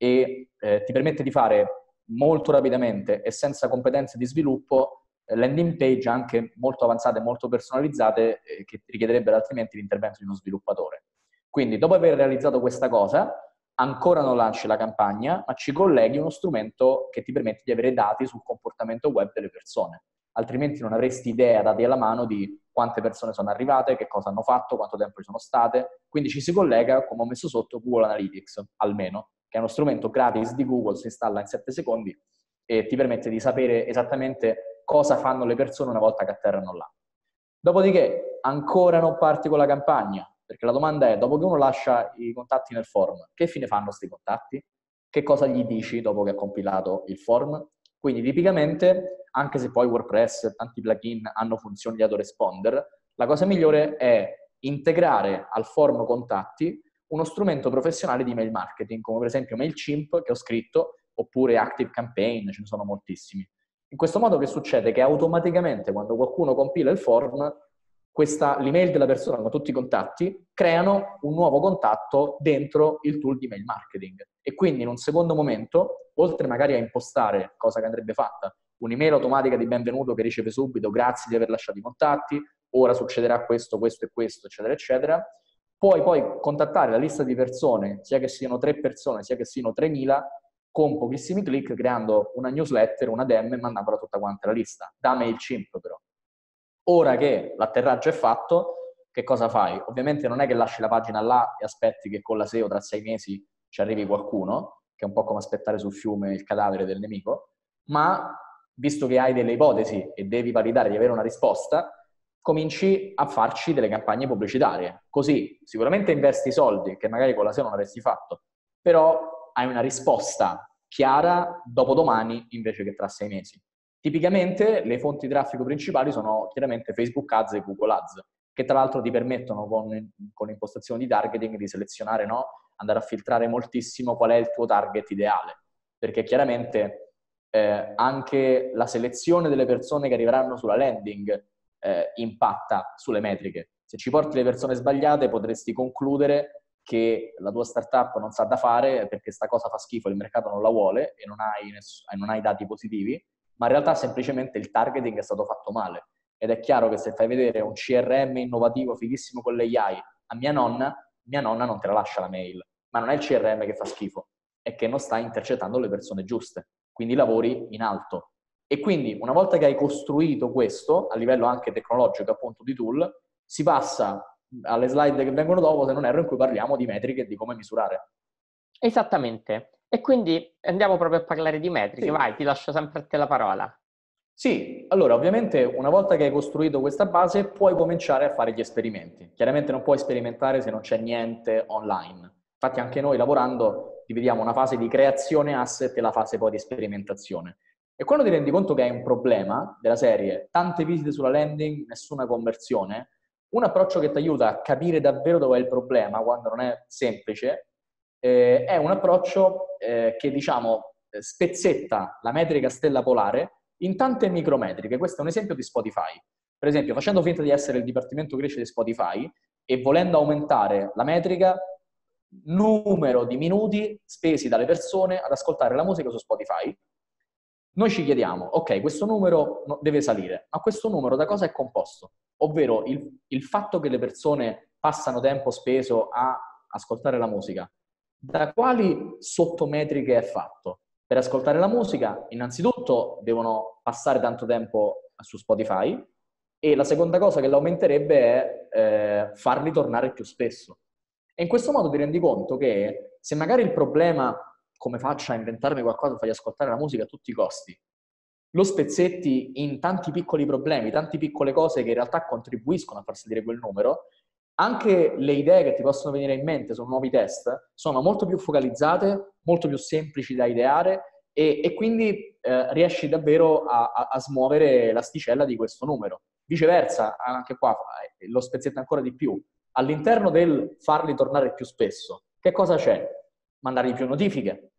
e eh, ti permette di fare molto rapidamente e senza competenze di sviluppo landing page anche molto avanzate e molto personalizzate eh, che richiederebbero altrimenti l'intervento di uno sviluppatore. Quindi dopo aver realizzato questa cosa, ancora non lanci la campagna, ma ci colleghi uno strumento che ti permette di avere dati sul comportamento web delle persone. Altrimenti non avresti idea, dati alla mano, di quante persone sono arrivate, che cosa hanno fatto, quanto tempo ci sono state. Quindi ci si collega, come ho messo sotto, Google Analytics, almeno, che è uno strumento gratis di Google, si installa in sette secondi e ti permette di sapere esattamente cosa fanno le persone una volta che atterrano là. Dopodiché, ancora non parti con la campagna, perché la domanda è, dopo che uno lascia i contatti nel form, che fine fanno questi contatti? Che cosa gli dici dopo che ha compilato il form? Quindi tipicamente, anche se poi WordPress e tanti plugin hanno funzioni di autoresponder, la cosa migliore è integrare al form contatti uno strumento professionale di email marketing, come per esempio MailChimp, che ho scritto, oppure ActiveCampaign, ce ne sono moltissimi. In questo modo che succede? Che automaticamente quando qualcuno compila il form, questa, l'email della persona con tutti i contatti creano un nuovo contatto dentro il tool di email marketing. E quindi in un secondo momento, oltre magari a impostare, cosa che andrebbe fatta, un'email automatica di benvenuto che riceve subito, grazie di aver lasciato i contatti, ora succederà questo, questo e questo, eccetera, eccetera, puoi poi contattare la lista di persone, sia che siano tre persone, sia che siano tremila, con pochissimi click, creando una newsletter, una D M e mandandola tutta quanta la lista, da MailChimp però. Ora che l'atterraggio è fatto, che cosa fai? Ovviamente non è che lasci la pagina là e aspetti che con la S E O tra sei mesi ci arrivi qualcuno, che è un po' come aspettare sul fiume il cadavere del nemico, ma visto che hai delle ipotesi e devi validare di avere una risposta, cominci a farci delle campagne pubblicitarie. Così sicuramente investi soldi, che magari con la S E O non avresti fatto, però hai una risposta chiara dopodomani invece che tra sei mesi. Tipicamente le fonti di traffico principali sono chiaramente Facebook Ads e Google Ads, che tra l'altro ti permettono con, con impostazioni di targeting di selezionare, no? Andare a filtrare moltissimo qual è il tuo target ideale, perché chiaramente eh, anche la selezione delle persone che arriveranno sulla landing eh, impatta sulle metriche. Se ci porti le persone sbagliate potresti concludere che la tua startup non sa da fare perché sta cosa fa schifo, il mercato non la vuole e non hai, ness- non hai dati positivi, ma in realtà semplicemente il targeting è stato fatto male. Ed è chiaro che se fai vedere un C R M innovativo fighissimo con l'A I a mia nonna, mia nonna non te la lascia la mail, ma non è il C R M che fa schifo, è che non sta intercettando le persone giuste, quindi lavori in alto. E quindi una volta che hai costruito questo, a livello anche tecnologico appunto di tool, si passa alle slide che vengono dopo, se non erro, in cui parliamo di metriche e di come misurare.
Esattamente. E quindi andiamo proprio a parlare di metriche.
Sì.
Vai, ti lascio sempre a te la parola.
Sì, allora ovviamente una volta che hai costruito questa base puoi cominciare a fare gli esperimenti. Chiaramente non puoi sperimentare se non c'è niente online. Infatti anche noi lavorando dividiamo una fase di creazione asset e la fase poi di sperimentazione. E quando ti rendi conto che hai un problema della serie, tante visite sulla landing, nessuna conversione, un approccio che ti aiuta a capire davvero dove è il problema, quando non è semplice, eh, è un approccio eh, che, diciamo, eh, spezzetta la metrica stella polare in tante micrometriche. Questo è un esempio di Spotify. Per esempio, facendo finta di essere il dipartimento crescita di Spotify e volendo aumentare la metrica, numero di minuti spesi dalle persone ad ascoltare la musica su Spotify, noi ci chiediamo, ok, questo numero deve salire, ma questo numero da cosa è composto? Ovvero il, il fatto che le persone passano tempo speso a ascoltare la musica. Da quali sottometriche è fatto? Per ascoltare la musica, innanzitutto devono passare tanto tempo su Spotify e la seconda cosa che l'aumenterebbe è eh, farli tornare più spesso. E in questo modo ti rendi conto che se magari il problema, come faccio a inventarmi qualcosa per fargli ascoltare la musica a tutti i costi, lo spezzetti in tanti piccoli problemi, tante piccole cose che in realtà contribuiscono a far salire quel numero, anche le idee che ti possono venire in mente su nuovi test sono molto più focalizzate, molto più semplici da ideare e, e quindi eh, riesci davvero a, a, a smuovere l'asticella di questo numero. Viceversa, anche qua lo spezzetta ancora di più. All'interno del farli tornare più spesso, che cosa c'è? Mandargli più notifiche,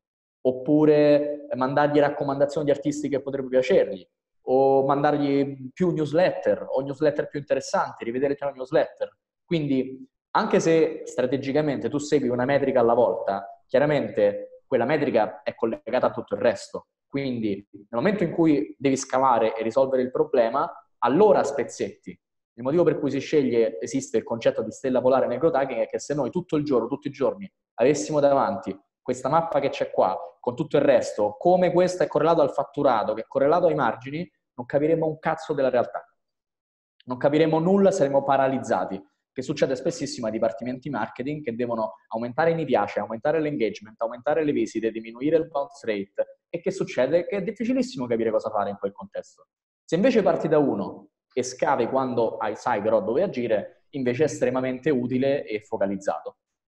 oppure mandargli raccomandazioni di artisti che potrebbero piacergli, o mandargli più newsletter, o newsletter più interessanti, rivedere la newsletter. Quindi, anche se strategicamente tu segui una metrica alla volta, chiaramente quella metrica è collegata a tutto il resto. Quindi, nel momento in cui devi scavare e risolvere il problema, allora spezzetti. Il motivo per cui si sceglie, esiste il concetto di stella polare nel growth hacking è che se noi tutto il giorno, tutti i giorni, avessimo davanti questa mappa che c'è qua, con tutto il resto, come questo è correlato al fatturato, che è correlato ai margini, non capiremo un cazzo della realtà. Non capiremo nulla, saremo paralizzati. Che succede spessissimo ai dipartimenti marketing che devono aumentare i mi piace, aumentare l'engagement, aumentare le visite, diminuire il bounce rate. E che succede? Che è difficilissimo capire cosa fare in quel contesto. Se invece parti da uno e scavi quando hai, sai però dove agire, invece è estremamente utile e focalizzato.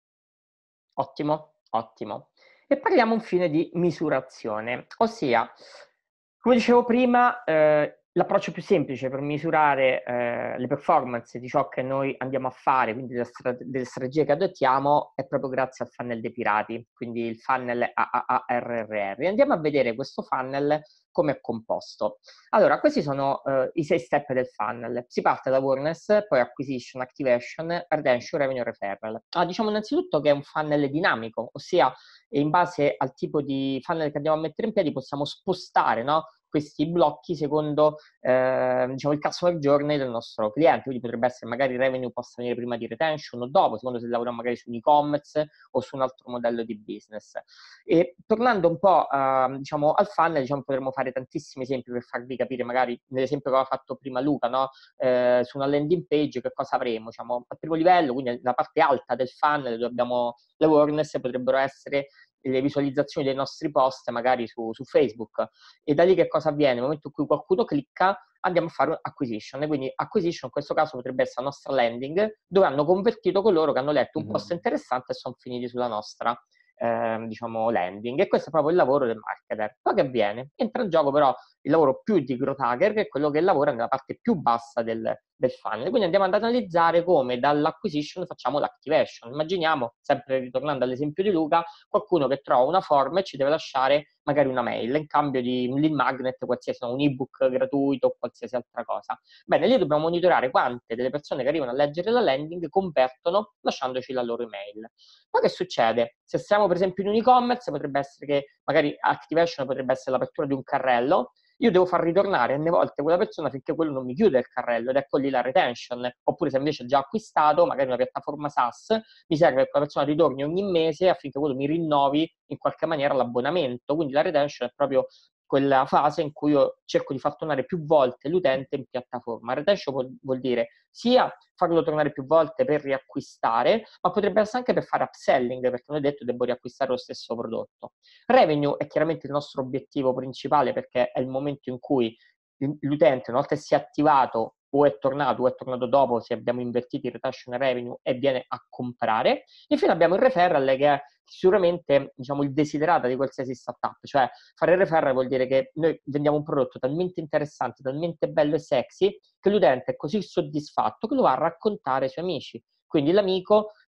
Ottimo, ottimo. E parliamo infine di misurazione, ossia, come dicevo prima, eh, l'approccio più semplice per misurare eh, le performance di ciò che noi andiamo a fare, quindi delle, strate- delle strategie che adottiamo, è proprio grazie al funnel dei pirati, quindi il funnel A A A R R R. Andiamo a vedere questo funnel come è composto. Allora, questi sono eh, i sei step del funnel. Si parte da awareness, poi acquisition, activation, retention, revenue, referral. Ah, diciamo innanzitutto che è un funnel dinamico, ossia in base al tipo di funnel che andiamo a mettere in piedi possiamo spostare, no, questi blocchi secondo eh, diciamo il customer journey del nostro cliente, quindi potrebbe essere magari il revenue possa venire prima di retention o dopo, secondo se lavoriamo magari su un e-commerce o su un altro modello di business. E tornando un po' uh, diciamo al funnel, diciamo, potremmo fare tantissimi esempi per farvi capire, magari nell'esempio che aveva fatto prima Luca, no? eh, su una landing page che cosa avremo, diciamo, al primo livello, quindi la parte alta del funnel dove abbiamo l'awareness, potrebbero essere le visualizzazioni dei nostri post magari su, su Facebook, e da lì che cosa avviene? Nel momento in cui qualcuno clicca andiamo a fare acquisition, quindi acquisition in questo caso potrebbe essere la nostra landing dove hanno convertito coloro che hanno letto un post interessante e sono finiti sulla nostra eh, diciamo landing, e questo è proprio il lavoro del marketer. Poi che avviene? Entra in gioco però il lavoro più di growth hacker, che è quello che lavora nella parte più bassa del, del funnel. Quindi andiamo ad analizzare come dall'acquisition facciamo l'activation. Immaginiamo, sempre ritornando all'esempio di Luca, qualcuno che trova una form e ci deve lasciare magari una mail in cambio di un lead magnet, qualsiasi, un ebook gratuito o qualsiasi altra cosa. Bene, lì dobbiamo monitorare quante delle persone che arrivano a leggere la landing convertono lasciandoci la loro email. Poi che succede? Se siamo per esempio in un e-commerce, potrebbe essere che magari activation potrebbe essere l'apertura di un carrello, io devo far ritornare n volte quella persona finché quello non mi chiude il carrello, ed ecco lì la retention. Oppure se invece ha già acquistato, magari una piattaforma SaaS, mi serve che quella persona ritorni ogni mese affinché quello mi rinnovi in qualche maniera l'abbonamento. Quindi la retention è proprio quella fase in cui io cerco di far tornare più volte l'utente in piattaforma. Retention vuol, vuol dire sia farlo tornare più volte per riacquistare, ma potrebbe essere anche per fare upselling, perché non è detto che devo riacquistare lo stesso prodotto. Revenue è chiaramente il nostro obiettivo principale, perché è il momento in cui l'utente, una volta che si è attivato, o è tornato o è tornato dopo, se abbiamo invertito il retention revenue, e viene a comprare. Infine abbiamo il referral, che è sicuramente, diciamo, il desiderato di qualsiasi startup. Cioè fare il referral vuol dire che noi vendiamo un prodotto talmente interessante, talmente bello e sexy, che l'utente è così soddisfatto che lo va a raccontare ai suoi amici. Quindi l'amico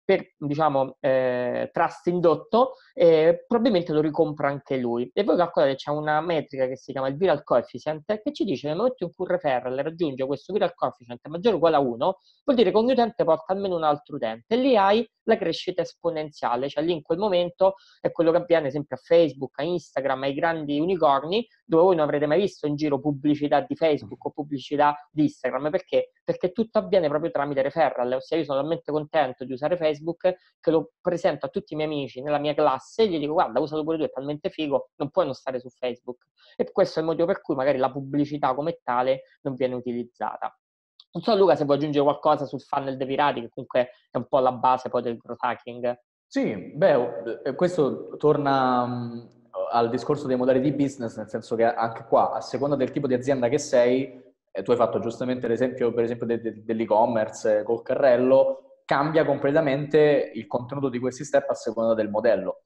per, diciamo, eh, trust indotto, eh, probabilmente lo ricompra anche lui. E voi calcolate, c'è una metrica che si chiama il viral coefficient, che ci dice nel momento in cui un referral raggiunge questo viral coefficient maggiore o uguale a uno, vuol dire che ogni utente porta almeno un altro utente, e lì hai la crescita esponenziale, cioè lì in quel momento è quello che avviene, ad esempio, a Facebook, a Instagram, ai grandi unicorni, dove voi non avrete mai visto in giro pubblicità di Facebook o pubblicità di Instagram. Perché? Perché tutto avviene proprio tramite referral, ossia io sono talmente contento di usare Facebook che lo presento a tutti i miei amici nella mia classe e gli dico: guarda, usalo pure tu, è talmente figo, non puoi non stare su Facebook. E questo è il motivo per cui magari la pubblicità come tale non viene utilizzata. Non so, Luca, se vuoi aggiungere qualcosa sul funnel dei pirati, che comunque è un po' la base poi del growth hacking.
Sì, beh, questo torna um, al discorso dei modelli di business, nel senso che anche qua, a seconda del tipo di azienda che sei, eh, tu hai fatto giustamente l'esempio, per esempio, de- de- dell'e-commerce eh, col carrello, cambia completamente il contenuto di questi step a seconda del modello,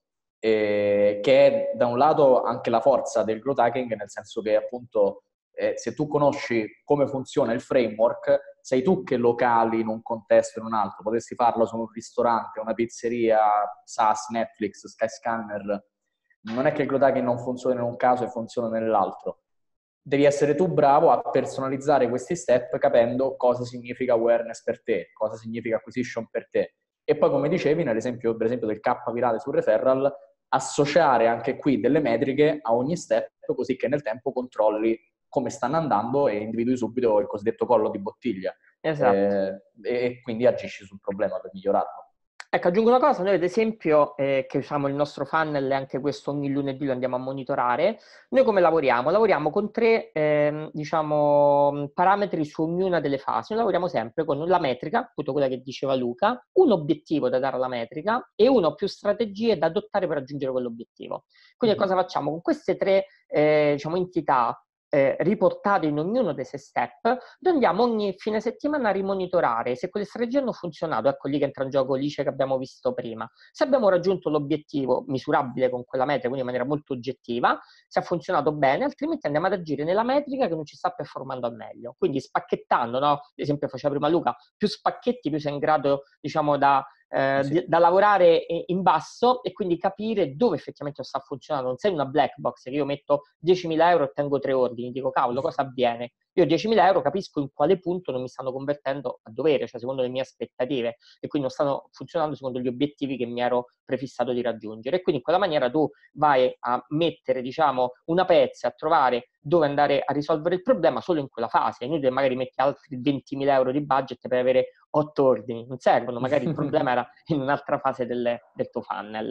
eh, che è da un lato anche la forza del growth hacking, nel senso che appunto eh, se tu conosci come funziona il framework, sei tu che lo cali in un contesto o in un altro. Potresti farlo su un ristorante, una pizzeria, SaaS, Netflix, Skyscanner. Non è che il growth hacking non funziona in un caso e funziona nell'altro. Devi essere tu bravo a personalizzare questi step capendo cosa significa awareness per te, cosa significa acquisition per te. E poi, come dicevi, nell'esempio per esempio del K virale sul referral, associare anche qui delle metriche a ogni step, così che nel tempo controlli come stanno andando e individui subito il cosiddetto collo di bottiglia.
Esatto.
Eh, e quindi agisci sul problema per migliorarlo.
Ecco, aggiungo una cosa: noi ad esempio, eh, che usiamo il nostro funnel, e anche questo ogni lunedì lo andiamo a monitorare. Noi come lavoriamo? Lavoriamo con tre, ehm, diciamo, parametri su ognuna delle fasi. Noi lavoriamo sempre con la metrica, appunto quella che diceva Luca, un obiettivo da dare alla metrica e uno o più strategie da adottare per raggiungere quell'obiettivo. Quindi
Mm-hmm.
cosa facciamo? Con queste tre, eh, diciamo, entità Eh, riportate in ognuno dei sei step, noi andiamo ogni fine settimana a rimonitorare se quelle strategie hanno funzionato. Ecco lì che entra in gioco l'I C E che abbiamo visto prima. Se abbiamo raggiunto l'obiettivo misurabile con quella metrica, quindi in maniera molto oggettiva, se ha funzionato bene, altrimenti andiamo ad agire nella metrica che non ci sta performando al meglio. Quindi spacchettando, no? Ad esempio faceva prima Luca, più spacchetti più sei in grado, diciamo, da Eh, sì. da lavorare in basso e quindi capire dove effettivamente sta funzionando. Non sei una black box che io metto diecimila euro e ottengo tre ordini, dico cavolo, cosa avviene? Io diecimila euro capisco in quale punto non mi stanno convertendo a dovere, cioè secondo le mie aspettative, e quindi non stanno funzionando secondo gli obiettivi che mi ero prefissato di raggiungere. E quindi in quella maniera tu vai a mettere, diciamo, una pezza, a trovare dove andare a risolvere il problema solo in quella fase. Inutile magari metti altri ventimila euro di budget per avere otto ordini, non servono, magari il problema era in un'altra fase del, del tuo funnel.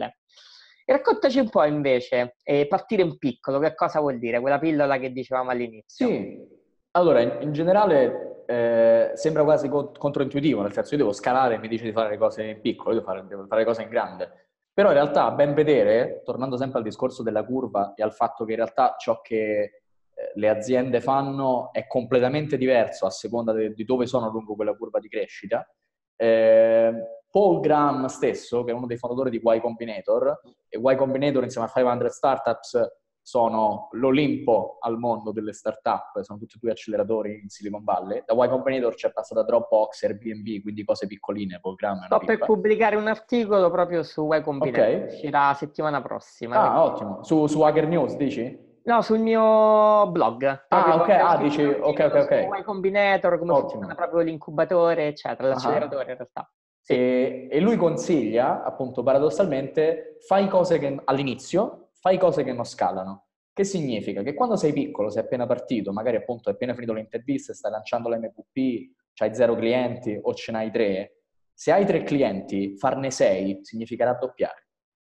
E raccontaci un po' invece, eh, partire in piccolo, che cosa vuol dire? Quella pillola che dicevamo all'inizio.
Sì, allora in, in generale eh, sembra quasi co- controintuitivo, nel senso io devo scalare e mi dice di fare le cose in piccolo, io devo fare, devo fare le cose in grande. Però in realtà, a ben vedere, tornando sempre al discorso della curva e al fatto che in realtà ciò che eh, le aziende fanno è completamente diverso a seconda de- di dove sono lungo quella curva di crescita, eh, Paul Graham stesso, che è uno dei fondatori di Y Combinator, e Y Combinator insieme a cinquecento Startups sono l'Olimpo al mondo delle startup, sono tutti e due acceleratori in Silicon Valley. Da Y Combinator c'è passata Dropbox, Airbnb, quindi cose piccoline, Paul Graham è una
Sto per
pippa.
pubblicare un articolo proprio su Y Combinator,
Ok.
uscirà la settimana prossima.
Ah,
Quindi...
ottimo. Su, su Hacker News, dici?
No, sul mio blog, proprio
Ah, ok.
abbiamo
Ah,
scritto
dici,
un
ok, ok,
articolo su
ok.
Y Combinator, come funziona
Ottimo.
proprio l'incubatore, eccetera, l'acceleratore
Ah.
in realtà. Sì.
E, e lui consiglia, appunto, paradossalmente, fai cose che all'inizio, fai cose che non scalano. Che significa? Che quando sei piccolo, sei appena partito, magari appunto hai appena finito le interviste, stai lanciando l'M V P, c'hai zero clienti o ce n'hai tre, se hai tre clienti, farne sei significa raddoppiare.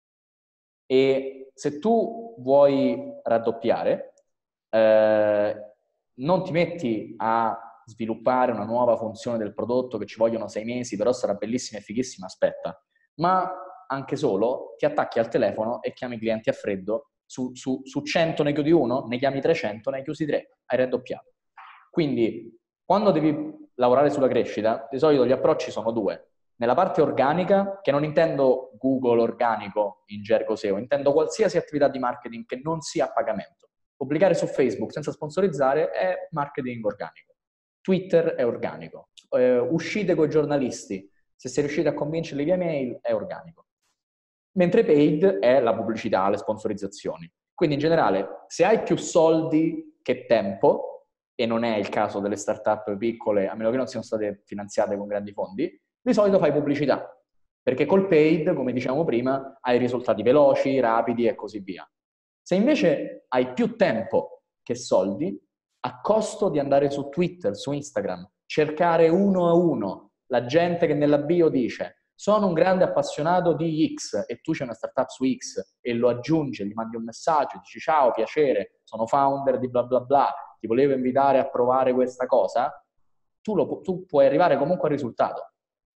E se tu vuoi raddoppiare, eh, non ti metti a sviluppare una nuova funzione del prodotto che ci vogliono sei mesi, però sarà bellissima e fighissima, aspetta. Ma anche solo ti attacchi al telefono e chiami i clienti a freddo, su, su, su cento ne chiudi uno, ne chiami trecento, ne hai chiusi tre, hai raddoppiato. Quindi, quando devi lavorare sulla crescita, di solito gli approcci sono due. Nella parte organica, che non intendo Google organico in gergo S E O, intendo qualsiasi attività di marketing che non sia a pagamento. Pubblicare su Facebook senza sponsorizzare è marketing organico. Twitter è organico. Eh, uscite con i giornalisti, Se sei riusciti a convincerli via mail, è organico. Mentre paid è la pubblicità, le sponsorizzazioni. Quindi in generale, se hai più soldi che tempo, e non è il caso delle startup piccole, a meno che non siano state finanziate con grandi fondi, di solito fai pubblicità. Perché col paid, come dicevamo prima, hai risultati veloci, rapidi e così via. Se invece hai più tempo che soldi, a costo di andare su Twitter, su Instagram, cercare uno a uno la gente che nella bio dice sono un grande appassionato di X e tu c'è una startup su X e lo aggiungi, gli mandi un messaggio, dici ciao, piacere, sono founder di bla bla bla, ti volevo invitare a provare questa cosa, tu, lo, tu puoi arrivare comunque al risultato.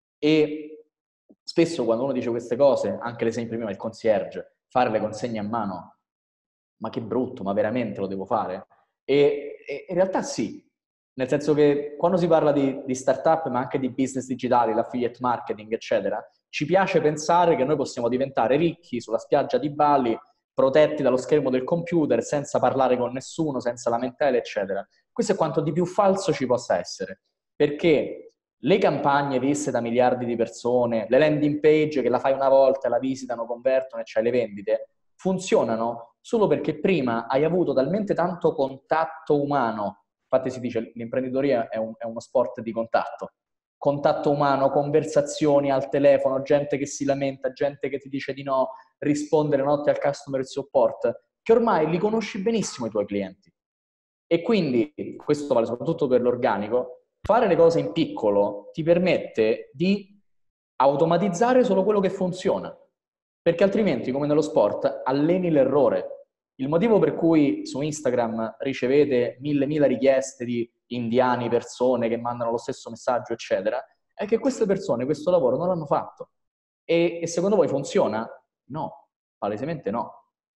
E spesso quando uno dice queste cose, anche l'esempio prima, il concierge, fare le consegne a mano, ma che brutto, ma veramente lo devo fare? E, e in realtà sì, nel senso che quando si parla di, di startup, ma anche di business digitali, l'affiliate marketing, eccetera, ci piace pensare che noi possiamo diventare ricchi sulla spiaggia di Bali, protetti dallo schermo del computer, senza parlare con nessuno, senza lamentele, eccetera. Questo è quanto di più falso ci possa essere, perché le campagne viste da miliardi di persone, le landing page che la fai una volta, la visitano, convertono e c'hai le vendite, funzionano solo perché prima hai avuto talmente tanto contatto umano. Infatti si dice l'imprenditoria è, un, è uno sport di contatto. Contatto umano, conversazioni al telefono, gente che si lamenta, gente che ti dice di no, rispondere notte al customer support, che ormai li conosci benissimo i tuoi clienti. E quindi, questo vale soprattutto per l'organico, fare le cose in piccolo ti permette di automatizzare solo quello che funziona. Perché altrimenti, come nello sport, alleni l'errore. Il motivo per cui su Instagram ricevete mille mila richieste di indiani, persone che mandano lo stesso messaggio, eccetera, è che queste persone questo lavoro non l'hanno fatto. E, e secondo voi funziona? No, palesemente no.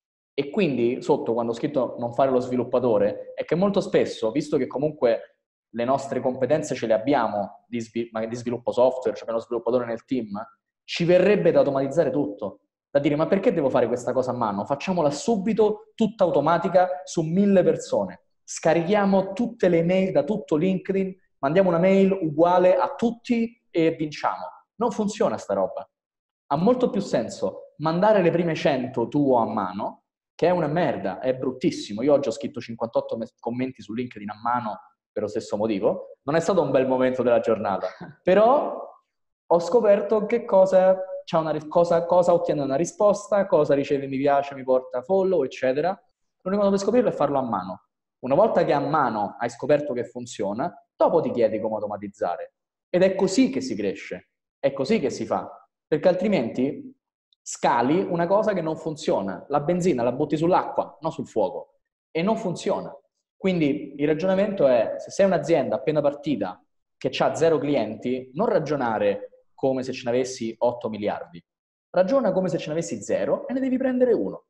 E quindi, sotto, quando ho scritto non fare lo sviluppatore, è che molto spesso, visto che comunque le nostre competenze ce le abbiamo di, svi- di sviluppo software, c'è uno sviluppatore nel team, ci verrebbe da automatizzare tutto. Da dire, ma perché devo fare questa cosa a mano? Facciamola subito, tutta automatica, su mille persone. Scarichiamo tutte le mail da tutto LinkedIn, mandiamo una mail uguale a tutti e vinciamo. Non funziona sta roba. Ha molto più senso mandare le prime cento tu a mano, che è una merda, è bruttissimo. Io oggi ho scritto cinquantotto commenti su LinkedIn a mano per lo stesso motivo. Non è stato un bel momento della giornata, però ho scoperto che cosa, c'è una, cosa, cosa ottiene una risposta, cosa riceve mi piace, mi porta follow, eccetera. L'unico modo per scoprirlo è farlo a mano. Una volta che a mano hai scoperto che funziona, dopo ti chiedi come automatizzare. Ed è così che si cresce, è così che si fa. Perché altrimenti scali una cosa che non funziona. La benzina la butti sull'acqua, non sul fuoco. E non funziona. Quindi il ragionamento è, se sei un'azienda appena partita che ha zero clienti, non ragionare come se ce ne avessi otto miliardi. Ragiona come se ce ne avessi zero e ne devi prendere uno.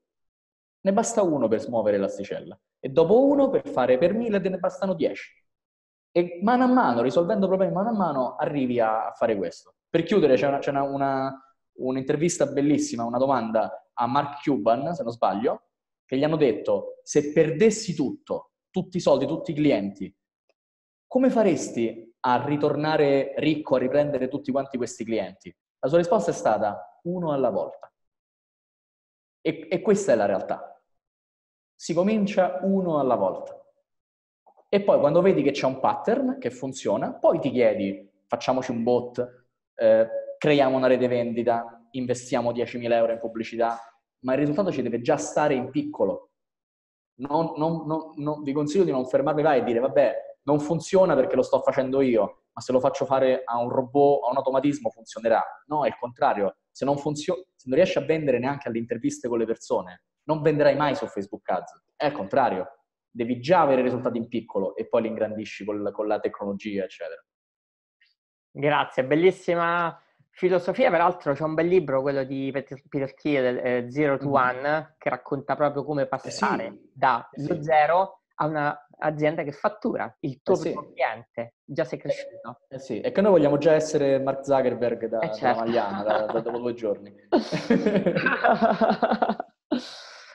Ne basta uno per smuovere l'asticella. E dopo uno per fare per mille te ne bastano dieci. E mano a mano, risolvendo problemi mano a mano, arrivi a fare questo. Per chiudere, c'è, una, c'è una, una, un'intervista bellissima, una domanda a Mark Cuban, se non sbaglio, che gli hanno detto, se perdessi tutto, tutti i soldi, tutti i clienti, come faresti a ritornare ricco, a riprendere tutti quanti questi clienti? La sua risposta è stata, uno alla volta. E, e questa è la realtà. Si comincia uno alla volta. E poi quando vedi che c'è un pattern che funziona, poi ti chiedi, facciamoci un bot, eh, creiamo una rete vendita, investiamo diecimila euro in pubblicità, ma il risultato ci deve già stare in piccolo. Non, non, non, non, vi consiglio di non fermarvi là e dire, vabbè, non funziona perché lo sto facendo io, ma se lo faccio fare a un robot, a un automatismo, funzionerà. No, è il contrario. Se non, funzio- se non riesci a vendere neanche alle interviste con le persone, non venderai mai su Facebook Ads. È il contrario. Devi già avere risultati in piccolo e poi li ingrandisci col, con la tecnologia, eccetera.
Grazie, bellissima filosofia. Peraltro c'è un bel libro, quello di Peter, Peter Thiel, eh, Zero to One, mm-hmm. che racconta proprio come passare eh sì, dallo eh sì. zero a un'azienda che fattura il tuo eh primo sì. cliente. Già sei cresciuto.
Eh, eh sì, è che noi vogliamo già essere Mark Zuckerberg da, eh certo. dalla Magliana, da, da dopo due giorni.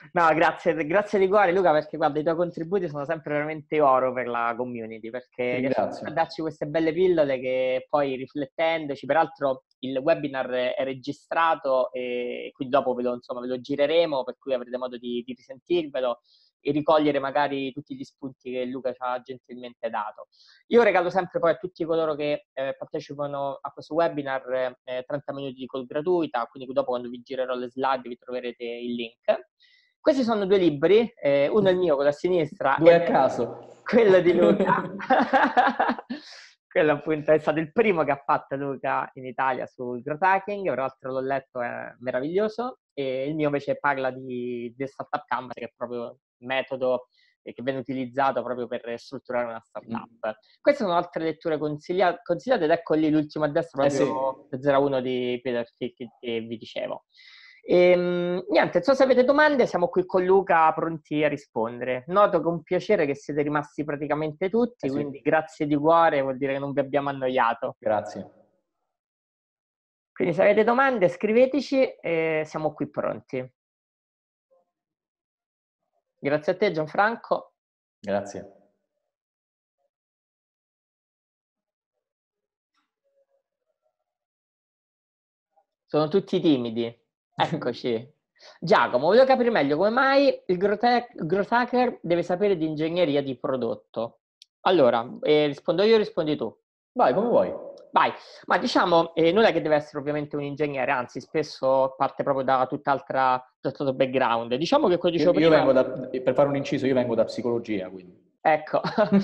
No, grazie, grazie di cuore Luca, perché guarda, i tuoi contributi sono sempre veramente oro per la community,
Ti
perché riesci a
ringrazio.
darci queste belle pillole che poi riflettendoci, peraltro il webinar è registrato e quindi dopo ve lo, insomma, ve lo gireremo, per cui avrete modo di, di risentirvelo e ricogliere magari tutti gli spunti che Luca ci ha gentilmente dato. Io regalo sempre poi a tutti coloro che eh, partecipano a questo webinar eh, trenta minuti di call gratuita, quindi dopo quando vi girerò le slide vi troverete il link. Questi sono due libri, eh, uno è il mio, quello a sinistra,
Due
ed
a
è
caso.
quello di Luca. Quello appunto è stato il primo che ha fatto Luca in Italia sul growth hacking, tra l'altro l'ho letto, è meraviglioso, e il mio invece parla di, di Startup Canvas, che è proprio il metodo che viene utilizzato proprio per strutturare una startup. Queste sono altre letture consiglia- consigliate ed ecco lì l'ultimo a destra,
Eh sì.
proprio zero uno di Peter Thiel che vi dicevo. E, niente, non so se avete domande, siamo qui con Luca pronti a rispondere. Noto con piacere che siete rimasti praticamente tutti,
Eh sì.
quindi grazie di cuore, vuol dire che non vi abbiamo annoiato.
Grazie.
Quindi se avete domande scriveteci e siamo qui pronti. Grazie a te Gianfranco.
Grazie.
Sono tutti timidi. Eccoci. Giacomo, voglio capire meglio come mai il growth hacker deve sapere di ingegneria di prodotto. Allora, eh, rispondo io o rispondi tu?
Vai, come vuoi.
Vai, ma diciamo, eh, non è che deve essere ovviamente un ingegnere, anzi spesso parte proprio da tutt'altra, tutt'altro background. Diciamo che come
Io,
dicevo
io
prima,
vengo da, per fare un inciso, io vengo da psicologia, quindi.
ecco,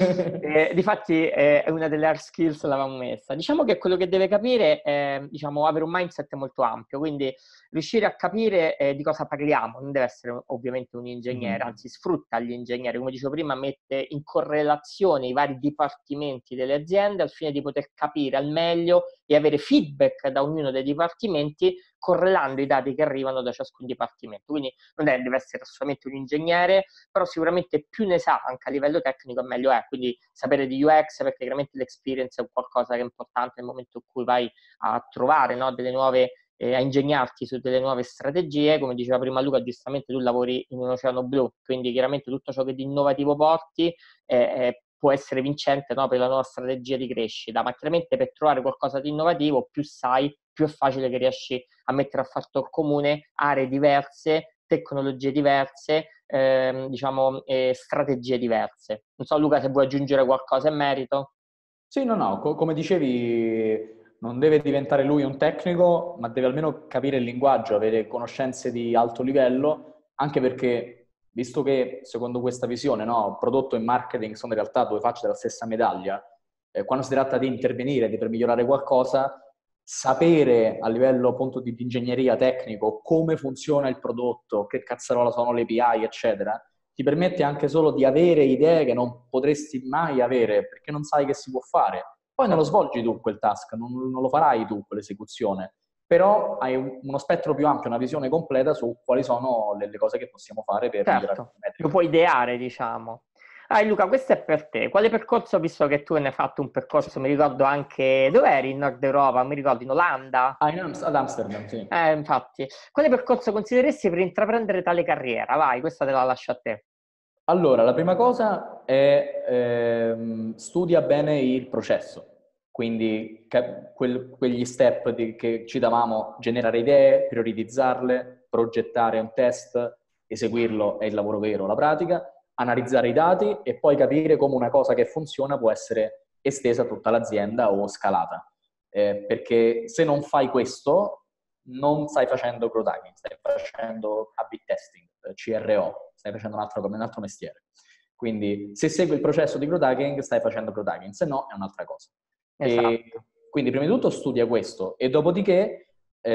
eh, difatti eh, è una delle hard skills l'avevamo messa. Diciamo che quello che deve capire è, diciamo, avere un mindset molto ampio, quindi riuscire a capire eh, di cosa parliamo. Non deve essere ovviamente un ingegnere,
Mhm.
anzi sfrutta gli ingegneri, come dicevo prima, mette in correlazione i vari dipartimenti delle aziende al fine di poter capire al meglio e avere feedback da ognuno dei dipartimenti correlando i dati che arrivano da ciascun dipartimento. Quindi non è, deve essere assolutamente un ingegnere, però sicuramente più ne sa anche a livello tecnico meglio è, quindi sapere di U X, perché chiaramente l'experience è qualcosa che è importante nel momento in cui vai a trovare, no, delle nuove, eh, a ingegnarti su delle nuove strategie. Come diceva prima Luca, giustamente tu lavori in un oceano blu, quindi chiaramente tutto ciò che di innovativo porti eh, eh, può essere vincente, no, per la nuova strategia di crescita, ma chiaramente per trovare qualcosa di innovativo più sai, più è facile che riesci a mettere a fattor comune aree diverse, tecnologie diverse, ehm, diciamo, e strategie diverse. Non so Luca se vuoi aggiungere qualcosa in merito.
Sì, no, no, co- come dicevi, non deve diventare lui un tecnico, ma deve almeno capire il linguaggio, avere conoscenze di alto livello, anche perché, visto che secondo questa visione, no, prodotto e marketing sono in realtà due facce della stessa medaglia, eh, quando si tratta di intervenire, di per migliorare qualcosa, sapere a livello appunto di, di ingegneria tecnico come funziona il prodotto, che cazzarola sono le A P I, eccetera, ti permette anche solo di avere idee che non potresti mai avere perché non sai che si può fare. Poi non lo svolgi tu quel task, non, non lo farai tu quell'esecuzione, però hai un, uno spettro più ampio, una visione completa su quali sono le, le cose che possiamo fare per migliorare
Certo,
le
lo
metriche.
puoi ideare, diciamo. Ah, Luca, questo è per te. Quale percorso, visto che tu ne hai fatto un percorso, mi ricordo anche, dove eri in Nord Europa? Mi ricordo in Olanda?
Ah, in Ams- ad Amsterdam, sì.
Eh, infatti. Quale percorso considereresti per intraprendere tale carriera? Vai, questa te la lascio a te.
Allora, la prima cosa è ehm, studia bene il processo, quindi ca- quel- quegli step di- che citavamo, generare idee, prioritizzarle, progettare un test, eseguirlo è il lavoro vero, la pratica, analizzare i dati e poi capire come una cosa che funziona può essere estesa a tutta l'azienda o scalata. Eh, perché se non fai questo, non stai facendo growth hacking, stai facendo A B testing, C R O, stai facendo un altro, un altro mestiere. Quindi se segui il processo di growth hacking, stai facendo growth hacking, se no è un'altra cosa. E
Esatto.
quindi prima di tutto studia questo e dopodiché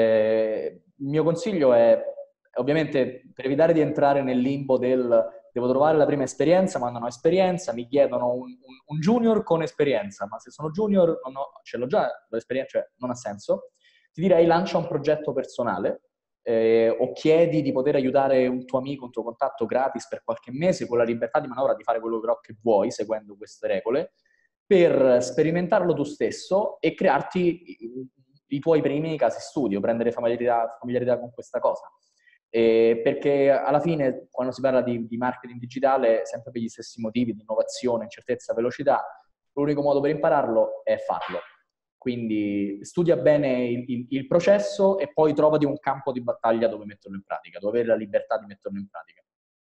eh, il mio consiglio è ovviamente per evitare di entrare nel limbo del devo trovare la prima esperienza, ma non ho esperienza, mi chiedono un, un, un junior con esperienza, ma se sono junior non ho, ce l'ho già l'esperienza, cioè non ha senso. Ti direi lancia un progetto personale eh, o chiedi di poter aiutare un tuo amico, un tuo contatto gratis per qualche mese con la libertà di manovra di fare quello che vuoi seguendo queste regole per sperimentarlo tu stesso e crearti i, i tuoi primi casi studio, prendere familiarità, familiarità con questa cosa. E perché alla fine, quando si parla di, di marketing digitale, sempre per gli stessi motivi di innovazione, incertezza, velocità, l'unico modo per impararlo è farlo. Quindi studia bene il, il, il processo e poi trovati un campo di battaglia dove metterlo in pratica, dove avere la libertà di metterlo in pratica.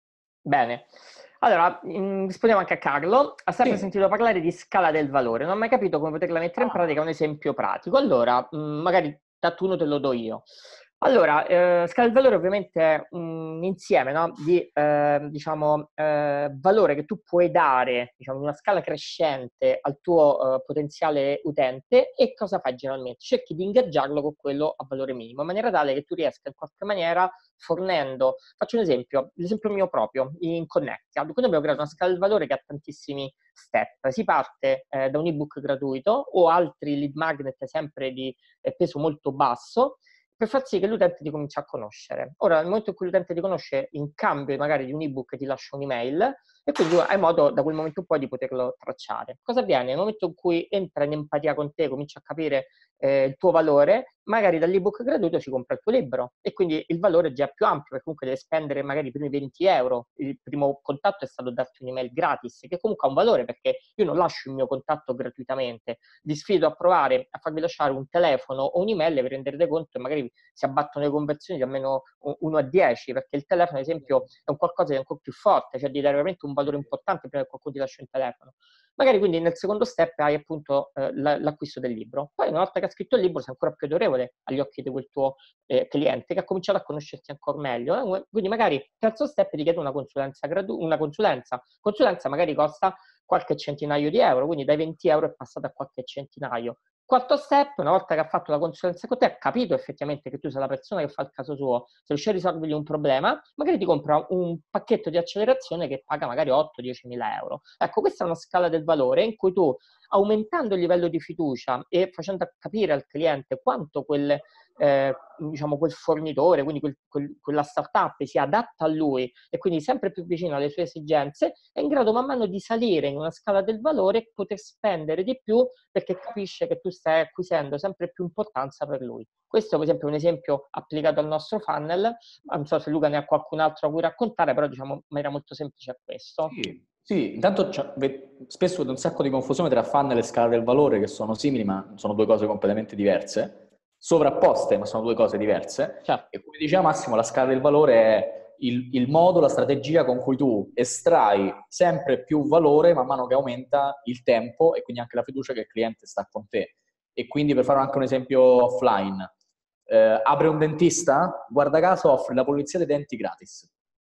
Bene. Allora, mh, rispondiamo anche a Carlo. Ha sempre
Sì.
sentito parlare di scala del valore, non ha mai capito come poterla mettere in
Ah.
pratica. Un esempio pratico. Allora, mh, magari da tu uno te lo do io. Allora, eh, scala del valore ovviamente è un insieme, no, di eh, diciamo, eh, valore che tu puoi dare, diciamo, in una scala crescente al tuo eh, potenziale utente, e cosa fai generalmente? Cerchi di ingaggiarlo con quello a valore minimo, in maniera tale che tu riesca in qualche maniera fornendo. Faccio un esempio, l'esempio mio proprio, in Connecticut. Quindi abbiamo creato una scala del valore che ha tantissimi step. Si parte eh, da un ebook gratuito o altri lead magnet sempre di eh, peso molto basso, per far sì che l'utente ti cominci a conoscere. Ora, nel momento in cui l'utente ti conosce, in cambio magari di un ebook ti lascia un'email, e quindi tu hai modo da quel momento in poi di poterlo tracciare. Cosa avviene? Nel momento in cui entra in empatia con te, comincia a capire eh, il tuo valore, magari dall'ebook gratuito si compra il tuo libro, e quindi il valore è già più ampio, perché comunque deve spendere magari i primi venti euro. Il primo contatto è stato darti un'email gratis, che comunque ha un valore, perché io non lascio il mio contatto gratuitamente. Vi sfido a provare a farvi lasciare un telefono o un'email, vi renderete conto e magari si abbattono le conversioni di almeno uno a dieci, perché il telefono, ad esempio, è un qualcosa di ancora più forte, cioè di dare veramente un valore importante prima che qualcuno ti lascia un telefono. Magari quindi nel secondo step hai appunto eh, l'acquisto del libro. Poi una volta che hai scritto il libro sei ancora più autorevole agli occhi di quel tuo eh, cliente, che ha cominciato a conoscerti ancora meglio. Eh? Quindi magari il terzo step ti chiede una consulenza, gradu- una consulenza. Consulenza magari costa qualche centinaio di euro, quindi dai venti euro è passato a qualche centinaio. Quarto step, una volta che ha fatto la consulenza con te, ha capito effettivamente che tu sei la persona che fa il caso suo, se riesci a risolvergli un problema, magari ti compra un pacchetto di accelerazione che paga magari otto dieci mila euro. Ecco, questa è una scala del valore in cui tu, aumentando il livello di fiducia e facendo capire al cliente quanto quel, eh, diciamo, quel fornitore, quindi quel, quel, quella startup sia adatta a lui e quindi sempre più vicino alle sue esigenze, è in grado man mano di salire in una scala del valore e poter spendere di più, perché capisce che tu stai acquisendo sempre più importanza per lui. Questo per esempio è un esempio applicato al nostro funnel. Non so se Luca ne ha qualcun altro a cui raccontare, però diciamo in maniera molto semplice a questo.
Sì, sì, intanto spesso vedo un sacco di confusione tra funnel e scala del valore, che sono simili ma sono due cose completamente diverse, sovrapposte ma sono due cose diverse.
Certo.
E come diceva Massimo, la scala del valore è il, il modo, la strategia con cui tu estrai sempre più valore man mano che aumenta il tempo e quindi anche la fiducia che il cliente sta con te. E quindi, per fare anche un esempio offline, eh, apre un dentista, guarda caso offre la pulizia dei denti gratis.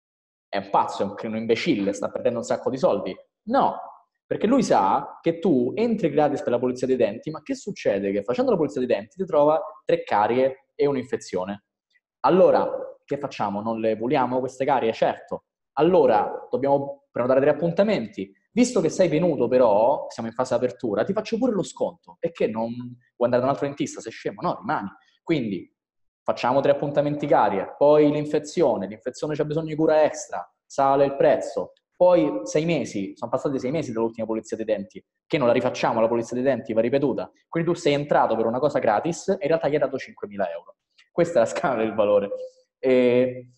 È un pazzo, è un imbecille, sta perdendo un sacco di soldi. No, perché lui sa che tu entri gratis per la pulizia dei denti, ma che succede? Che facendo la pulizia dei denti ti trova tre carie e un'infezione. Allora, che facciamo? Non le puliamo queste carie? Certo. Allora, dobbiamo prenotare tre appuntamenti. Visto che sei venuto però, siamo in fase apertura, ti faccio pure lo sconto. E che non vuoi andare da un altro dentista? Sei scemo? No, rimani. Quindi facciamo tre appuntamenti carie, poi l'infezione, l'infezione c'ha bisogno di cura extra, sale il prezzo, poi sei mesi, sono passati sei mesi dall'ultima pulizia dei denti, che non la rifacciamo, la pulizia dei denti va ripetuta, quindi tu sei entrato per una cosa gratis e in realtà gli hai dato cinquemila euro. Questa è la scala del valore. E,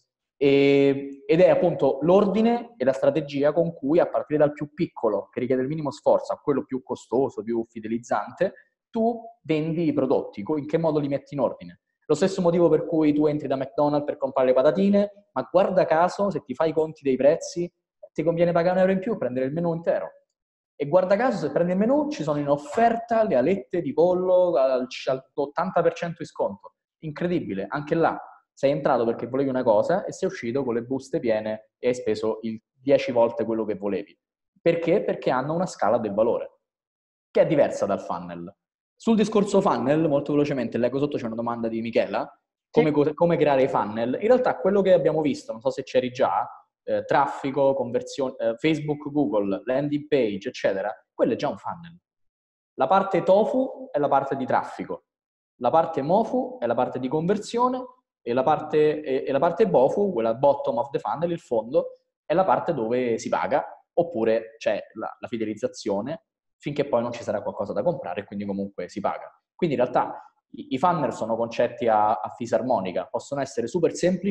e, ed è appunto l'ordine e la strategia con cui, a partire dal più piccolo, che richiede il minimo sforzo, a quello più costoso, più fidelizzante, tu vendi i prodotti. In che modo li metti in ordine? Lo stesso motivo per cui tu entri da McDonald's per comprare le patatine, ma guarda caso, se ti fai i conti dei prezzi, ti conviene pagare un euro in più e prendere il menù intero. E guarda caso, se prendi il menù, ci sono in offerta le alette di pollo al ottanta per cento di sconto. Incredibile, anche là. Sei entrato perché volevi una cosa e sei uscito con le buste piene e hai speso il dieci volte quello che volevi. Perché? Perché hanno una scala del valore, che è diversa dal funnel. Sul discorso funnel, molto velocemente, leggo sotto c'è una domanda di Michela, come,
Sì.
come creare i funnel. In realtà quello che abbiamo visto, non so se c'eri già, eh, traffico, conversione, eh, Facebook, Google, landing page, eccetera, quello è già un funnel. La parte tofu è la parte di traffico, la parte mofu è la parte di conversione e la parte, e, e la parte bofu, quella bottom of the funnel, il fondo, è la parte dove si paga, oppure c'è la, la fidelizzazione, finché poi non ci sarà qualcosa da comprare e quindi comunque si paga. Quindi in realtà i, i funnel sono concetti a, a fisarmonica, possono essere super semplici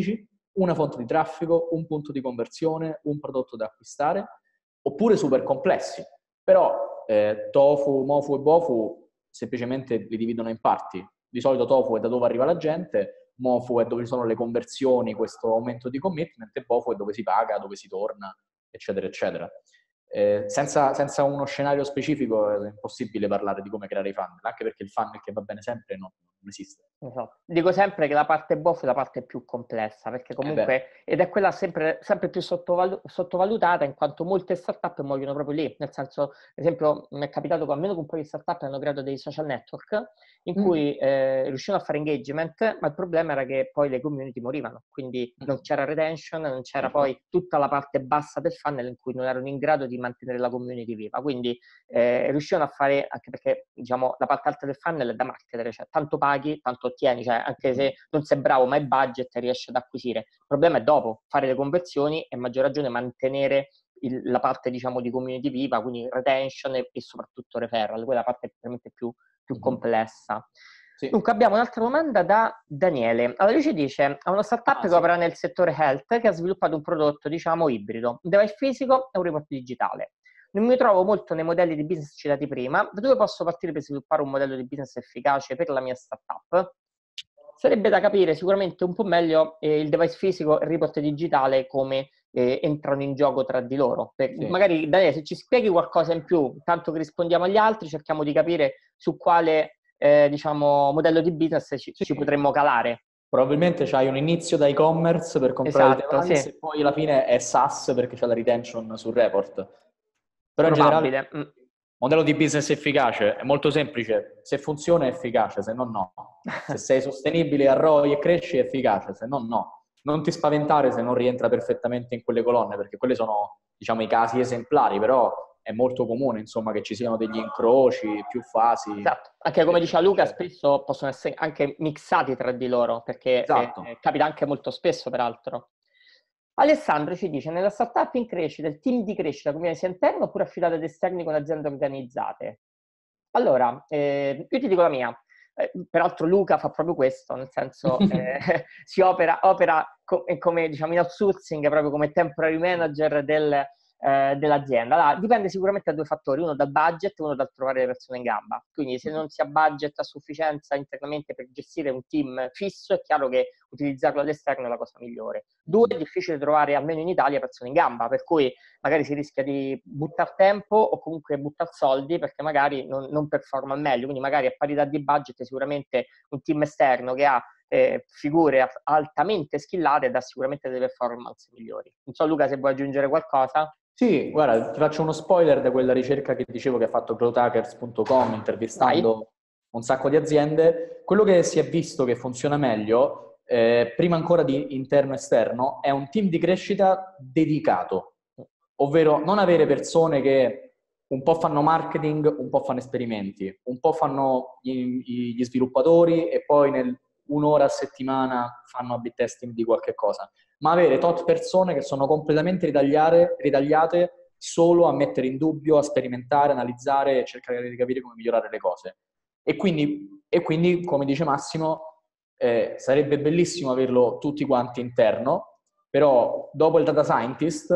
una fonte di traffico, un punto di conversione, un prodotto da acquistare, oppure super complessi. Però eh, tofu, mofu e bofu semplicemente li dividono in parti. Di solito tofu è da dove arriva la gente, mofu è dove ci sono le conversioni, questo aumento di commitment, e bofu è dove si paga, dove si torna, eccetera, eccetera. Eh, senza, senza uno scenario specifico è impossibile parlare di come creare i funnel, anche perché il funnel che va bene sempre no, non esiste.
Esatto. Dico sempre che la parte boff è la parte più complessa, perché comunque,
eh
ed è quella sempre, sempre più sottovalu- sottovalutata, in quanto molte startup muoiono proprio lì. Nel senso, ad esempio, mi è capitato che almeno con un po' di startup hanno creato dei social network in
Mm.
cui eh, riuscivano a fare engagement, ma il problema era che poi le community morivano, quindi non c'era retention, non c'era poi tutta la parte bassa del funnel in cui non erano in grado di mantenere la community viva. Quindi eh, riuscivano a fare, anche perché diciamo la parte alta del funnel è da marketer, cioè tanto paghi, tanto ottieni, cioè anche se non sei bravo ma hai budget riesci ad acquisire. Il problema è dopo, fare le conversioni e a maggior ragione mantenere il, la parte diciamo di community viva, quindi retention e, e soprattutto referral, quella parte è veramente più, più
Mm-hmm.
complessa.
Sì.
Dunque abbiamo un'altra domanda da Daniele. Allora lui ci dice, ha una startup
ah,
che
sì.
opera nel settore health che ha sviluppato un prodotto diciamo ibrido, un device fisico e un report digitale. Non mi trovo molto nei modelli di business citati prima. Da dove posso partire per sviluppare un modello di business efficace per la mia startup? Sarebbe da capire sicuramente un po' meglio eh, il device fisico e il report digitale come eh, entrano in gioco tra di loro. Per,
Sì.
Magari Daniele, se ci spieghi qualcosa in più, tanto che rispondiamo agli altri, cerchiamo di capire su quale eh, diciamo, modello di business ci,
Sì.
ci potremmo calare.
Probabilmente c'hai un inizio da e-commerce per comprare
Esatto,
il device
sì.
e poi alla fine è SaaS perché c'è la retention sul report. Però in
Probabile.
generale il modello di business efficace è molto semplice. Se funziona è efficace, se no no. Se sei sostenibile, a R O I e cresci è efficace, se no no. Non ti spaventare se non rientra perfettamente in quelle colonne, perché quelli sono diciamo i casi esemplari, però è molto comune insomma che ci siano degli incroci, più fasi.
Esatto, anche come diceva Luca,
eccetera.
spesso possono essere anche mixati tra di loro, perché
Esatto.
eh, capita anche molto spesso, peraltro. Alessandro ci dice, nella startup in crescita, il team di crescita conviene sia interno oppure affidato ad esterni con aziende organizzate? Allora, eh, io ti dico la mia. Eh, peraltro Luca fa proprio questo, nel senso eh, si opera, opera co- come diciamo in outsourcing, proprio come temporary manager del, eh, dell'azienda. Allora, dipende sicuramente da due fattori, uno dal budget e uno dal trovare le persone in gamba. Quindi se non si ha budget a sufficienza internamente per gestire un team fisso, è chiaro che utilizzarlo all'esterno è la cosa migliore. Due, è difficile trovare, almeno in Italia, persone in gamba, per cui magari si rischia di buttare tempo o comunque buttare soldi perché magari non, non performa meglio. Quindi magari a parità di budget sicuramente un team esterno che ha eh, figure altamente skillate dà sicuramente delle performance migliori. Non so Luca se vuoi aggiungere qualcosa.
Sì, guarda, ti faccio uno spoiler da quella ricerca che dicevo che ha fatto growth hackers punto com intervistando
Vai.
un sacco di aziende. Quello che si è visto che funziona meglio, eh, prima ancora di interno-esterno, è un team di crescita dedicato, ovvero non avere persone che un po' fanno marketing, un po' fanno esperimenti, un po' fanno gli, gli sviluppatori e poi nel un'ora a settimana fanno A/B testing di qualche cosa, ma avere tot persone che sono completamente ritagliate, ritagliate solo a mettere in dubbio, a sperimentare, analizzare e cercare di capire come migliorare le cose. E quindi, e quindi come dice Massimo, eh, sarebbe bellissimo averlo tutti quanti interno, però dopo il data scientist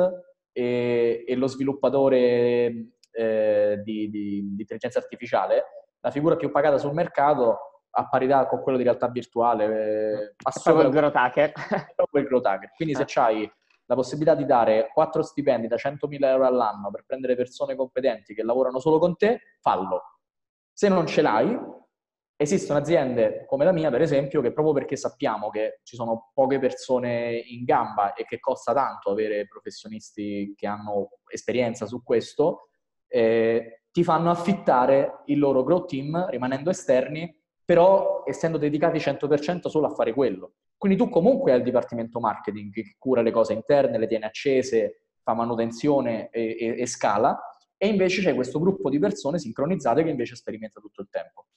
e, e lo sviluppatore eh, di, di, di intelligenza artificiale, la figura più pagata sul mercato a parità con quello di realtà virtuale, eh,
È proprio il
sopra
growth hacker.
è proprio il growth hacker. Quindi se c'hai la possibilità di dare quattro stipendi da centomila euro all'anno per prendere persone competenti che lavorano solo con te, fallo. Se non ce l'hai, esistono aziende come la mia, per esempio, che proprio perché sappiamo che ci sono poche persone in gamba e che costa tanto avere professionisti che hanno esperienza su questo, eh, ti fanno affittare il loro growth team rimanendo esterni, però essendo dedicati cento per cento solo a fare quello. Quindi tu comunque hai il dipartimento marketing che cura le cose interne, le tiene accese, fa manutenzione e, e, e scala, e invece c'è questo gruppo di persone sincronizzate che invece sperimenta tutto il tempo.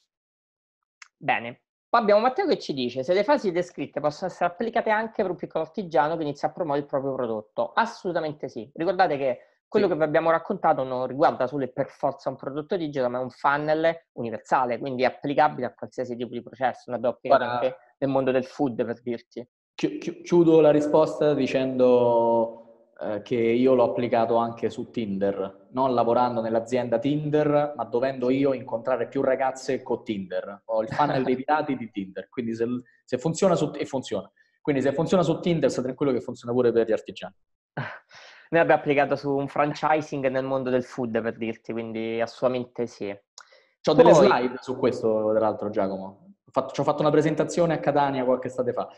Bene. Poi abbiamo Matteo che ci dice se le fasi descritte possono essere applicate anche per un piccolo artigiano che inizia a promuovere il proprio prodotto. Assolutamente sì. Ricordate che quello
Sì.
che vi abbiamo raccontato non riguarda solo e per forza un prodotto digital, ma è un funnel universale, quindi è applicabile a qualsiasi tipo di processo. Noi abbiamo applicato
Guarda,
anche nel mondo del food, per dirti.
Chi- Chiudo la risposta dicendo eh, che io l'ho applicato anche su Tinder, non lavorando nell'azienda Tinder, ma dovendo io incontrare più ragazze con Tinder. Ho il funnel dei dati di Tinder, quindi se, se funziona su, e funziona. Quindi se funziona su Tinder, sta tranquillo che funziona pure per gli artigiani.
Noi abbiamo applicato su un franchising nel mondo del food, per dirti, quindi assolutamente sì.
C'ho delle
Poi,
slide su questo, tra l'altro, Giacomo. Ho fatto, ci ho fatto una presentazione a Catania qualche estate fa.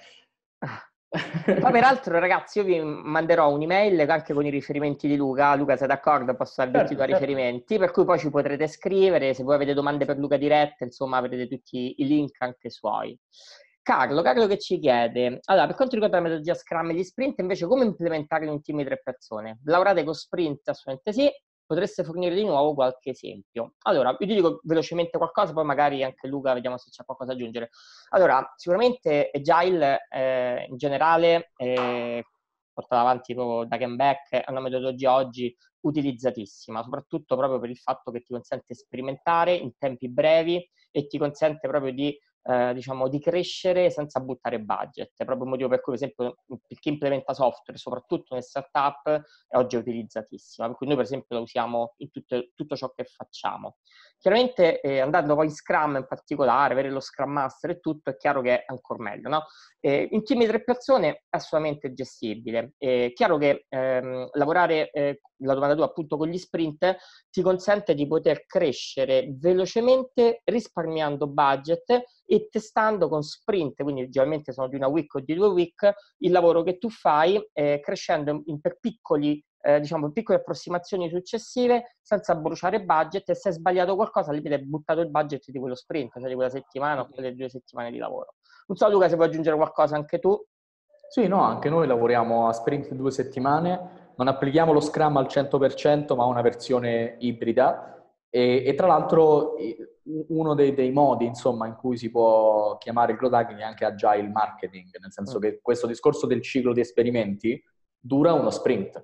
poi peraltro ragazzi io vi manderò un'email anche con i riferimenti di Luca. Luca, sei d'accordo? Posso darvi tutti i
Certo,
tuoi
certo.
riferimenti, per cui poi ci potrete scrivere, se voi avete domande per Luca dirette, insomma avrete tutti i link anche suoi. Carlo, Carlo che ci chiede, allora per quanto riguarda la metodologia Scrum e gli sprint, invece come implementare in un team di tre persone? Lavorate con sprint? Assolutamente sì. Potreste fornire di nuovo qualche esempio? Allora, io ti dico velocemente qualcosa, poi magari anche Luca vediamo se c'è qualcosa da aggiungere. Allora, sicuramente Agile eh, in generale, eh, portata avanti proprio da Ken Beck, è una metodologia oggi utilizzatissima, soprattutto proprio per il fatto che ti consente di sperimentare in tempi brevi e ti consente proprio di eh, diciamo, di crescere senza buttare budget. È proprio il motivo per cui, per esempio, per chi implementa software, soprattutto nelle startup, è oggi utilizzatissima. Per cui noi, per esempio, la usiamo in tutto, tutto ciò che facciamo. Chiaramente, eh, andando poi in Scrum in particolare, avere lo Scrum Master e tutto, è chiaro che è ancora meglio, no? Eh, in team di tre persone è assolutamente gestibile. È chiaro che ehm, lavorare, eh, la domanda tua appunto con gli sprint, ti consente di poter crescere velocemente risparmiando budget e testando con sprint, quindi generalmente sono di una week o di due week, il lavoro che tu fai, eh, crescendo in, per piccoli, eh, diciamo, piccole approssimazioni successive senza bruciare budget, e se hai sbagliato qualcosa, lì hai buttato il budget di quello sprint, cioè di quella settimana o quelle due settimane di lavoro. Non so Luca se vuoi aggiungere qualcosa anche tu.
Sì, no, anche noi lavoriamo a sprint due settimane, non applichiamo lo Scrum al cento per cento, ma una versione ibrida e, e tra l'altro uno dei, dei modi insomma, in cui si può chiamare il growth hacking è anche agile marketing, nel senso
Mm.
che questo discorso del ciclo di esperimenti dura uno sprint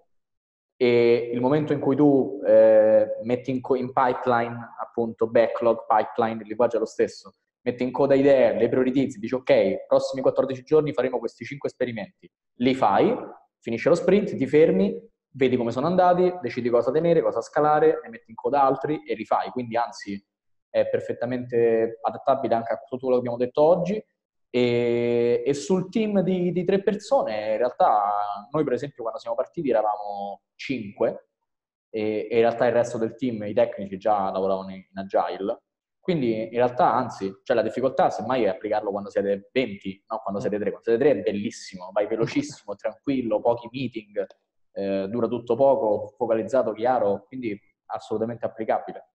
e il momento in cui tu eh, metti in, in pipeline, appunto backlog, pipeline, il linguaggio è lo stesso, metti in coda idee, le prioritizzi, dici ok, prossimi quattordici giorni faremo questi cinque esperimenti, li fai, finisce lo sprint, ti fermi, vedi come sono andati, decidi cosa tenere, cosa scalare, ne metti in coda altri e rifai, quindi anzi è perfettamente adattabile anche a tutto quello che abbiamo detto oggi. E, e sul team di, di tre persone, in realtà noi per esempio quando siamo partiti eravamo cinque e, e in realtà il resto del team, i tecnici già lavoravano in, in agile, quindi in realtà anzi, cioè la difficoltà semmai è applicarlo quando siete venti, no quando siete tre. Quando siete tre è bellissimo, vai velocissimo, tranquillo, pochi meeting, eh, dura tutto poco, focalizzato, chiaro, quindi assolutamente applicabile.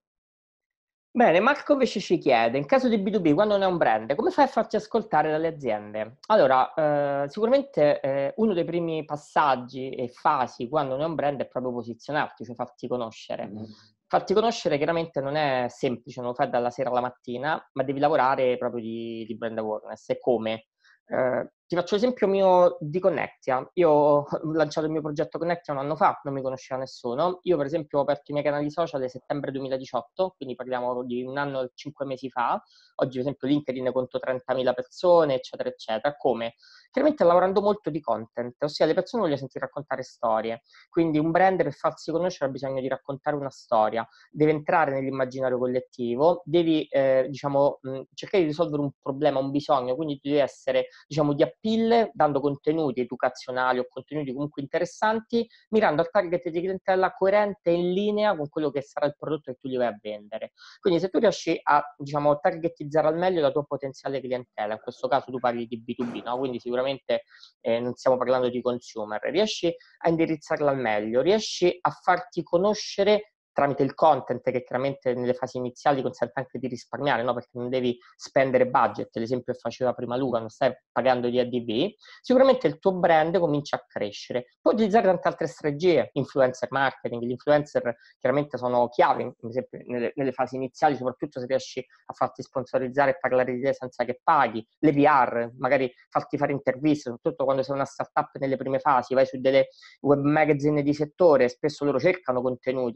Bene, Marco invece ci chiede, in caso di B due B, quando non è un brand, come fai a farti ascoltare dalle aziende? Allora, eh, sicuramente eh, uno dei primi passaggi e fasi quando non è un brand è proprio posizionarti, cioè farti conoscere.
Mm.
Farti conoscere chiaramente non è semplice, non lo fai dalla sera alla mattina, ma devi lavorare proprio di, di brand awareness. E come? Eh, ti faccio l'esempio mio di Connectia. Io ho lanciato il mio progetto Connectia un anno fa, non mi conosceva nessuno. Io per esempio ho aperto i miei canali social nel settembre duemiladiciotto, quindi parliamo di un anno e cinque mesi fa. Oggi per esempio LinkedIn conto trentamila persone, eccetera, eccetera. Come? Chiaramente lavorando molto di content, ossia le persone vogliono sentire raccontare storie. Quindi un brand per farsi conoscere ha bisogno di raccontare una storia, deve entrare nell'immaginario collettivo, devi eh, diciamo, mh, cercare di risolvere un problema, un bisogno, quindi tu devi essere diciamo di appeal, dando contenuti educazionali o contenuti comunque interessanti, mirando al target di clientela coerente e in linea con quello che sarà il prodotto che tu gli vai a vendere. Quindi se tu riesci a diciamo targetizzare al meglio la tua potenziale clientela, in questo caso tu parli di B due B, no? Quindi sicuramente eh, non stiamo parlando di consumer, riesci a indirizzarla al meglio, riesci a farti conoscere tramite il content che chiaramente nelle fasi iniziali consente anche di risparmiare, no? Perché non devi spendere budget, l'esempio che faceva prima Luca, non stai pagando di A D V, sicuramente il tuo brand comincia a crescere. Puoi utilizzare tante altre strategie, influencer marketing, gli influencer chiaramente sono chiave, ad esempio nelle, nelle fasi iniziali, soprattutto se riesci a farti sponsorizzare e parlare di te senza che paghi, le P R, magari farti fare interviste, soprattutto quando sei una startup nelle prime fasi, vai su delle web magazine di settore, spesso loro cercano contenuti, magari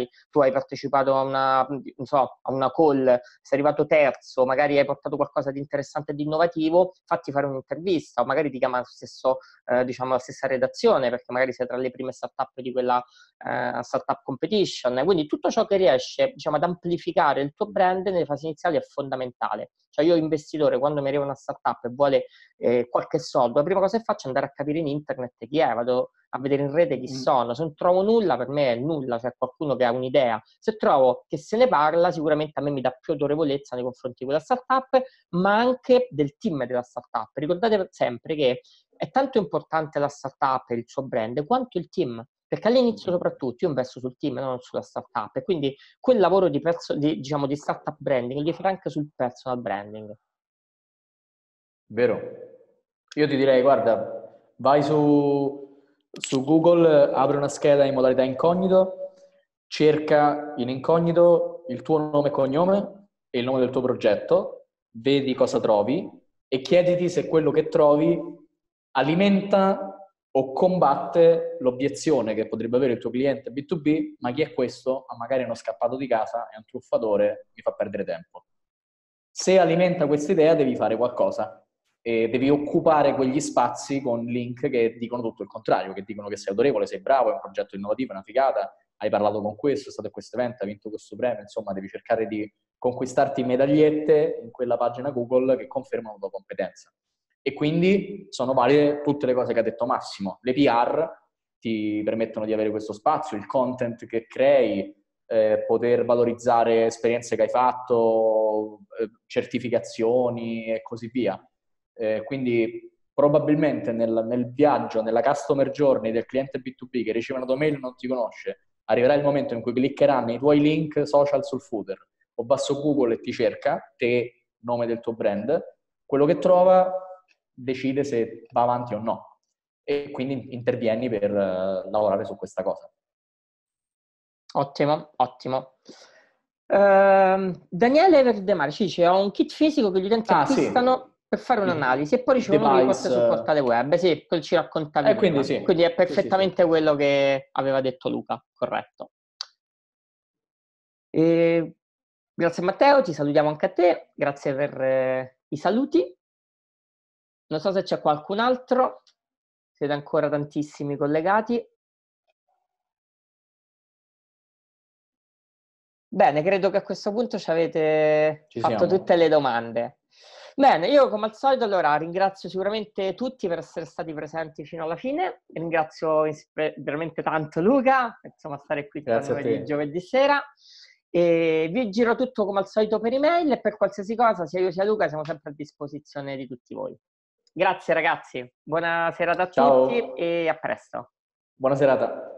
tu hai partecipato a una, non so, a una call, sei arrivato terzo, magari hai portato qualcosa di interessante e di innovativo, fatti fare un'intervista, o magari ti chiama lo stesso, eh, diciamo, la stessa redazione, perché magari sei tra le prime startup di quella eh, startup competition. Quindi tutto ciò che riesce, diciamo, ad amplificare il tuo brand nelle fasi iniziali è fondamentale. Cioè io investitore, quando mi arriva una startup e vuole eh, qualche soldo, la prima cosa che faccio è andare a capire in internet chi è, vado a vedere in rete chi
Mm.
sono. Se non trovo nulla, per me è nulla, cioè qualcuno che ha un'idea. Se trovo che se ne parla, sicuramente a me mi dà più autorevolezza nei confronti di quella startup, ma anche del team della startup. Ricordate sempre che è tanto importante la startup e il suo brand quanto il team, perché all'inizio soprattutto io investo sul team, non sulla startup, e quindi quel lavoro di, perso- di, diciamo, di startup branding lo devi fare anche sul personal branding.
Vero. Io ti direi, guarda, vai su, su Google, apri una scheda in modalità incognito, cerca in incognito il tuo nome e cognome e il nome del tuo progetto, vedi cosa trovi e chiediti se quello che trovi alimenta o combatte l'obiezione che potrebbe avere il tuo cliente B due B, ma chi è questo? Ma magari è uno scappato di casa, è un truffatore, mi fa perdere tempo. Se alimenta questa idea devi fare qualcosa e devi occupare quegli spazi con link che dicono tutto il contrario, che dicono che sei autorevole, sei bravo, è un progetto innovativo, è una figata, hai parlato con questo, è stato a questo evento, hai vinto questo premio, insomma devi cercare di conquistarti medagliette in quella pagina Google che confermano la tua competenza. E quindi sono valide tutte le cose che ha detto Massimo. Le P R ti permettono di avere questo spazio, il content che crei, eh, poter valorizzare esperienze che hai fatto, eh, certificazioni e così via. Eh, quindi probabilmente nel, nel viaggio, nella customer journey del cliente B due B che riceve una tua mail e non ti conosce, arriverà il momento in cui cliccherà nei tuoi link social sul footer o va su Google e ti cerca, te, nome del tuo brand, quello che trova decide se va avanti o no e quindi intervieni per uh, lavorare su questa cosa.
Ottimo, ottimo. Uh, Daniele Verdemari ci dice: ho un kit fisico che gli utenti
Ah,
acquistano
sì.
per fare
Il,
un'analisi e poi
il
ricevono un report
device.
sul portale web. Sì, quello ci raccontavi
Eh, quindi
prima. Quindi
sì.
è perfettamente
Sì, sì, sì.
quello che aveva detto Luca, corretto. E grazie Matteo, ti salutiamo anche a te, grazie per eh, i saluti. Non so se c'è qualcun altro, siete ancora tantissimi collegati. Bene, credo che a questo punto ci avete
Ci
fatto
siamo.
tutte le domande. Bene, io come al solito allora ringrazio sicuramente tutti per essere stati presenti fino alla fine, ringrazio veramente tanto Luca, insomma stare qui con
Grazie a
noi di
te.
giovedì sera, e vi giro tutto come al solito per email e per qualsiasi cosa, sia io sia Luca, siamo sempre a disposizione di tutti voi. Grazie ragazzi, buona serata a tutti
Ciao.
e a presto.
Buona serata.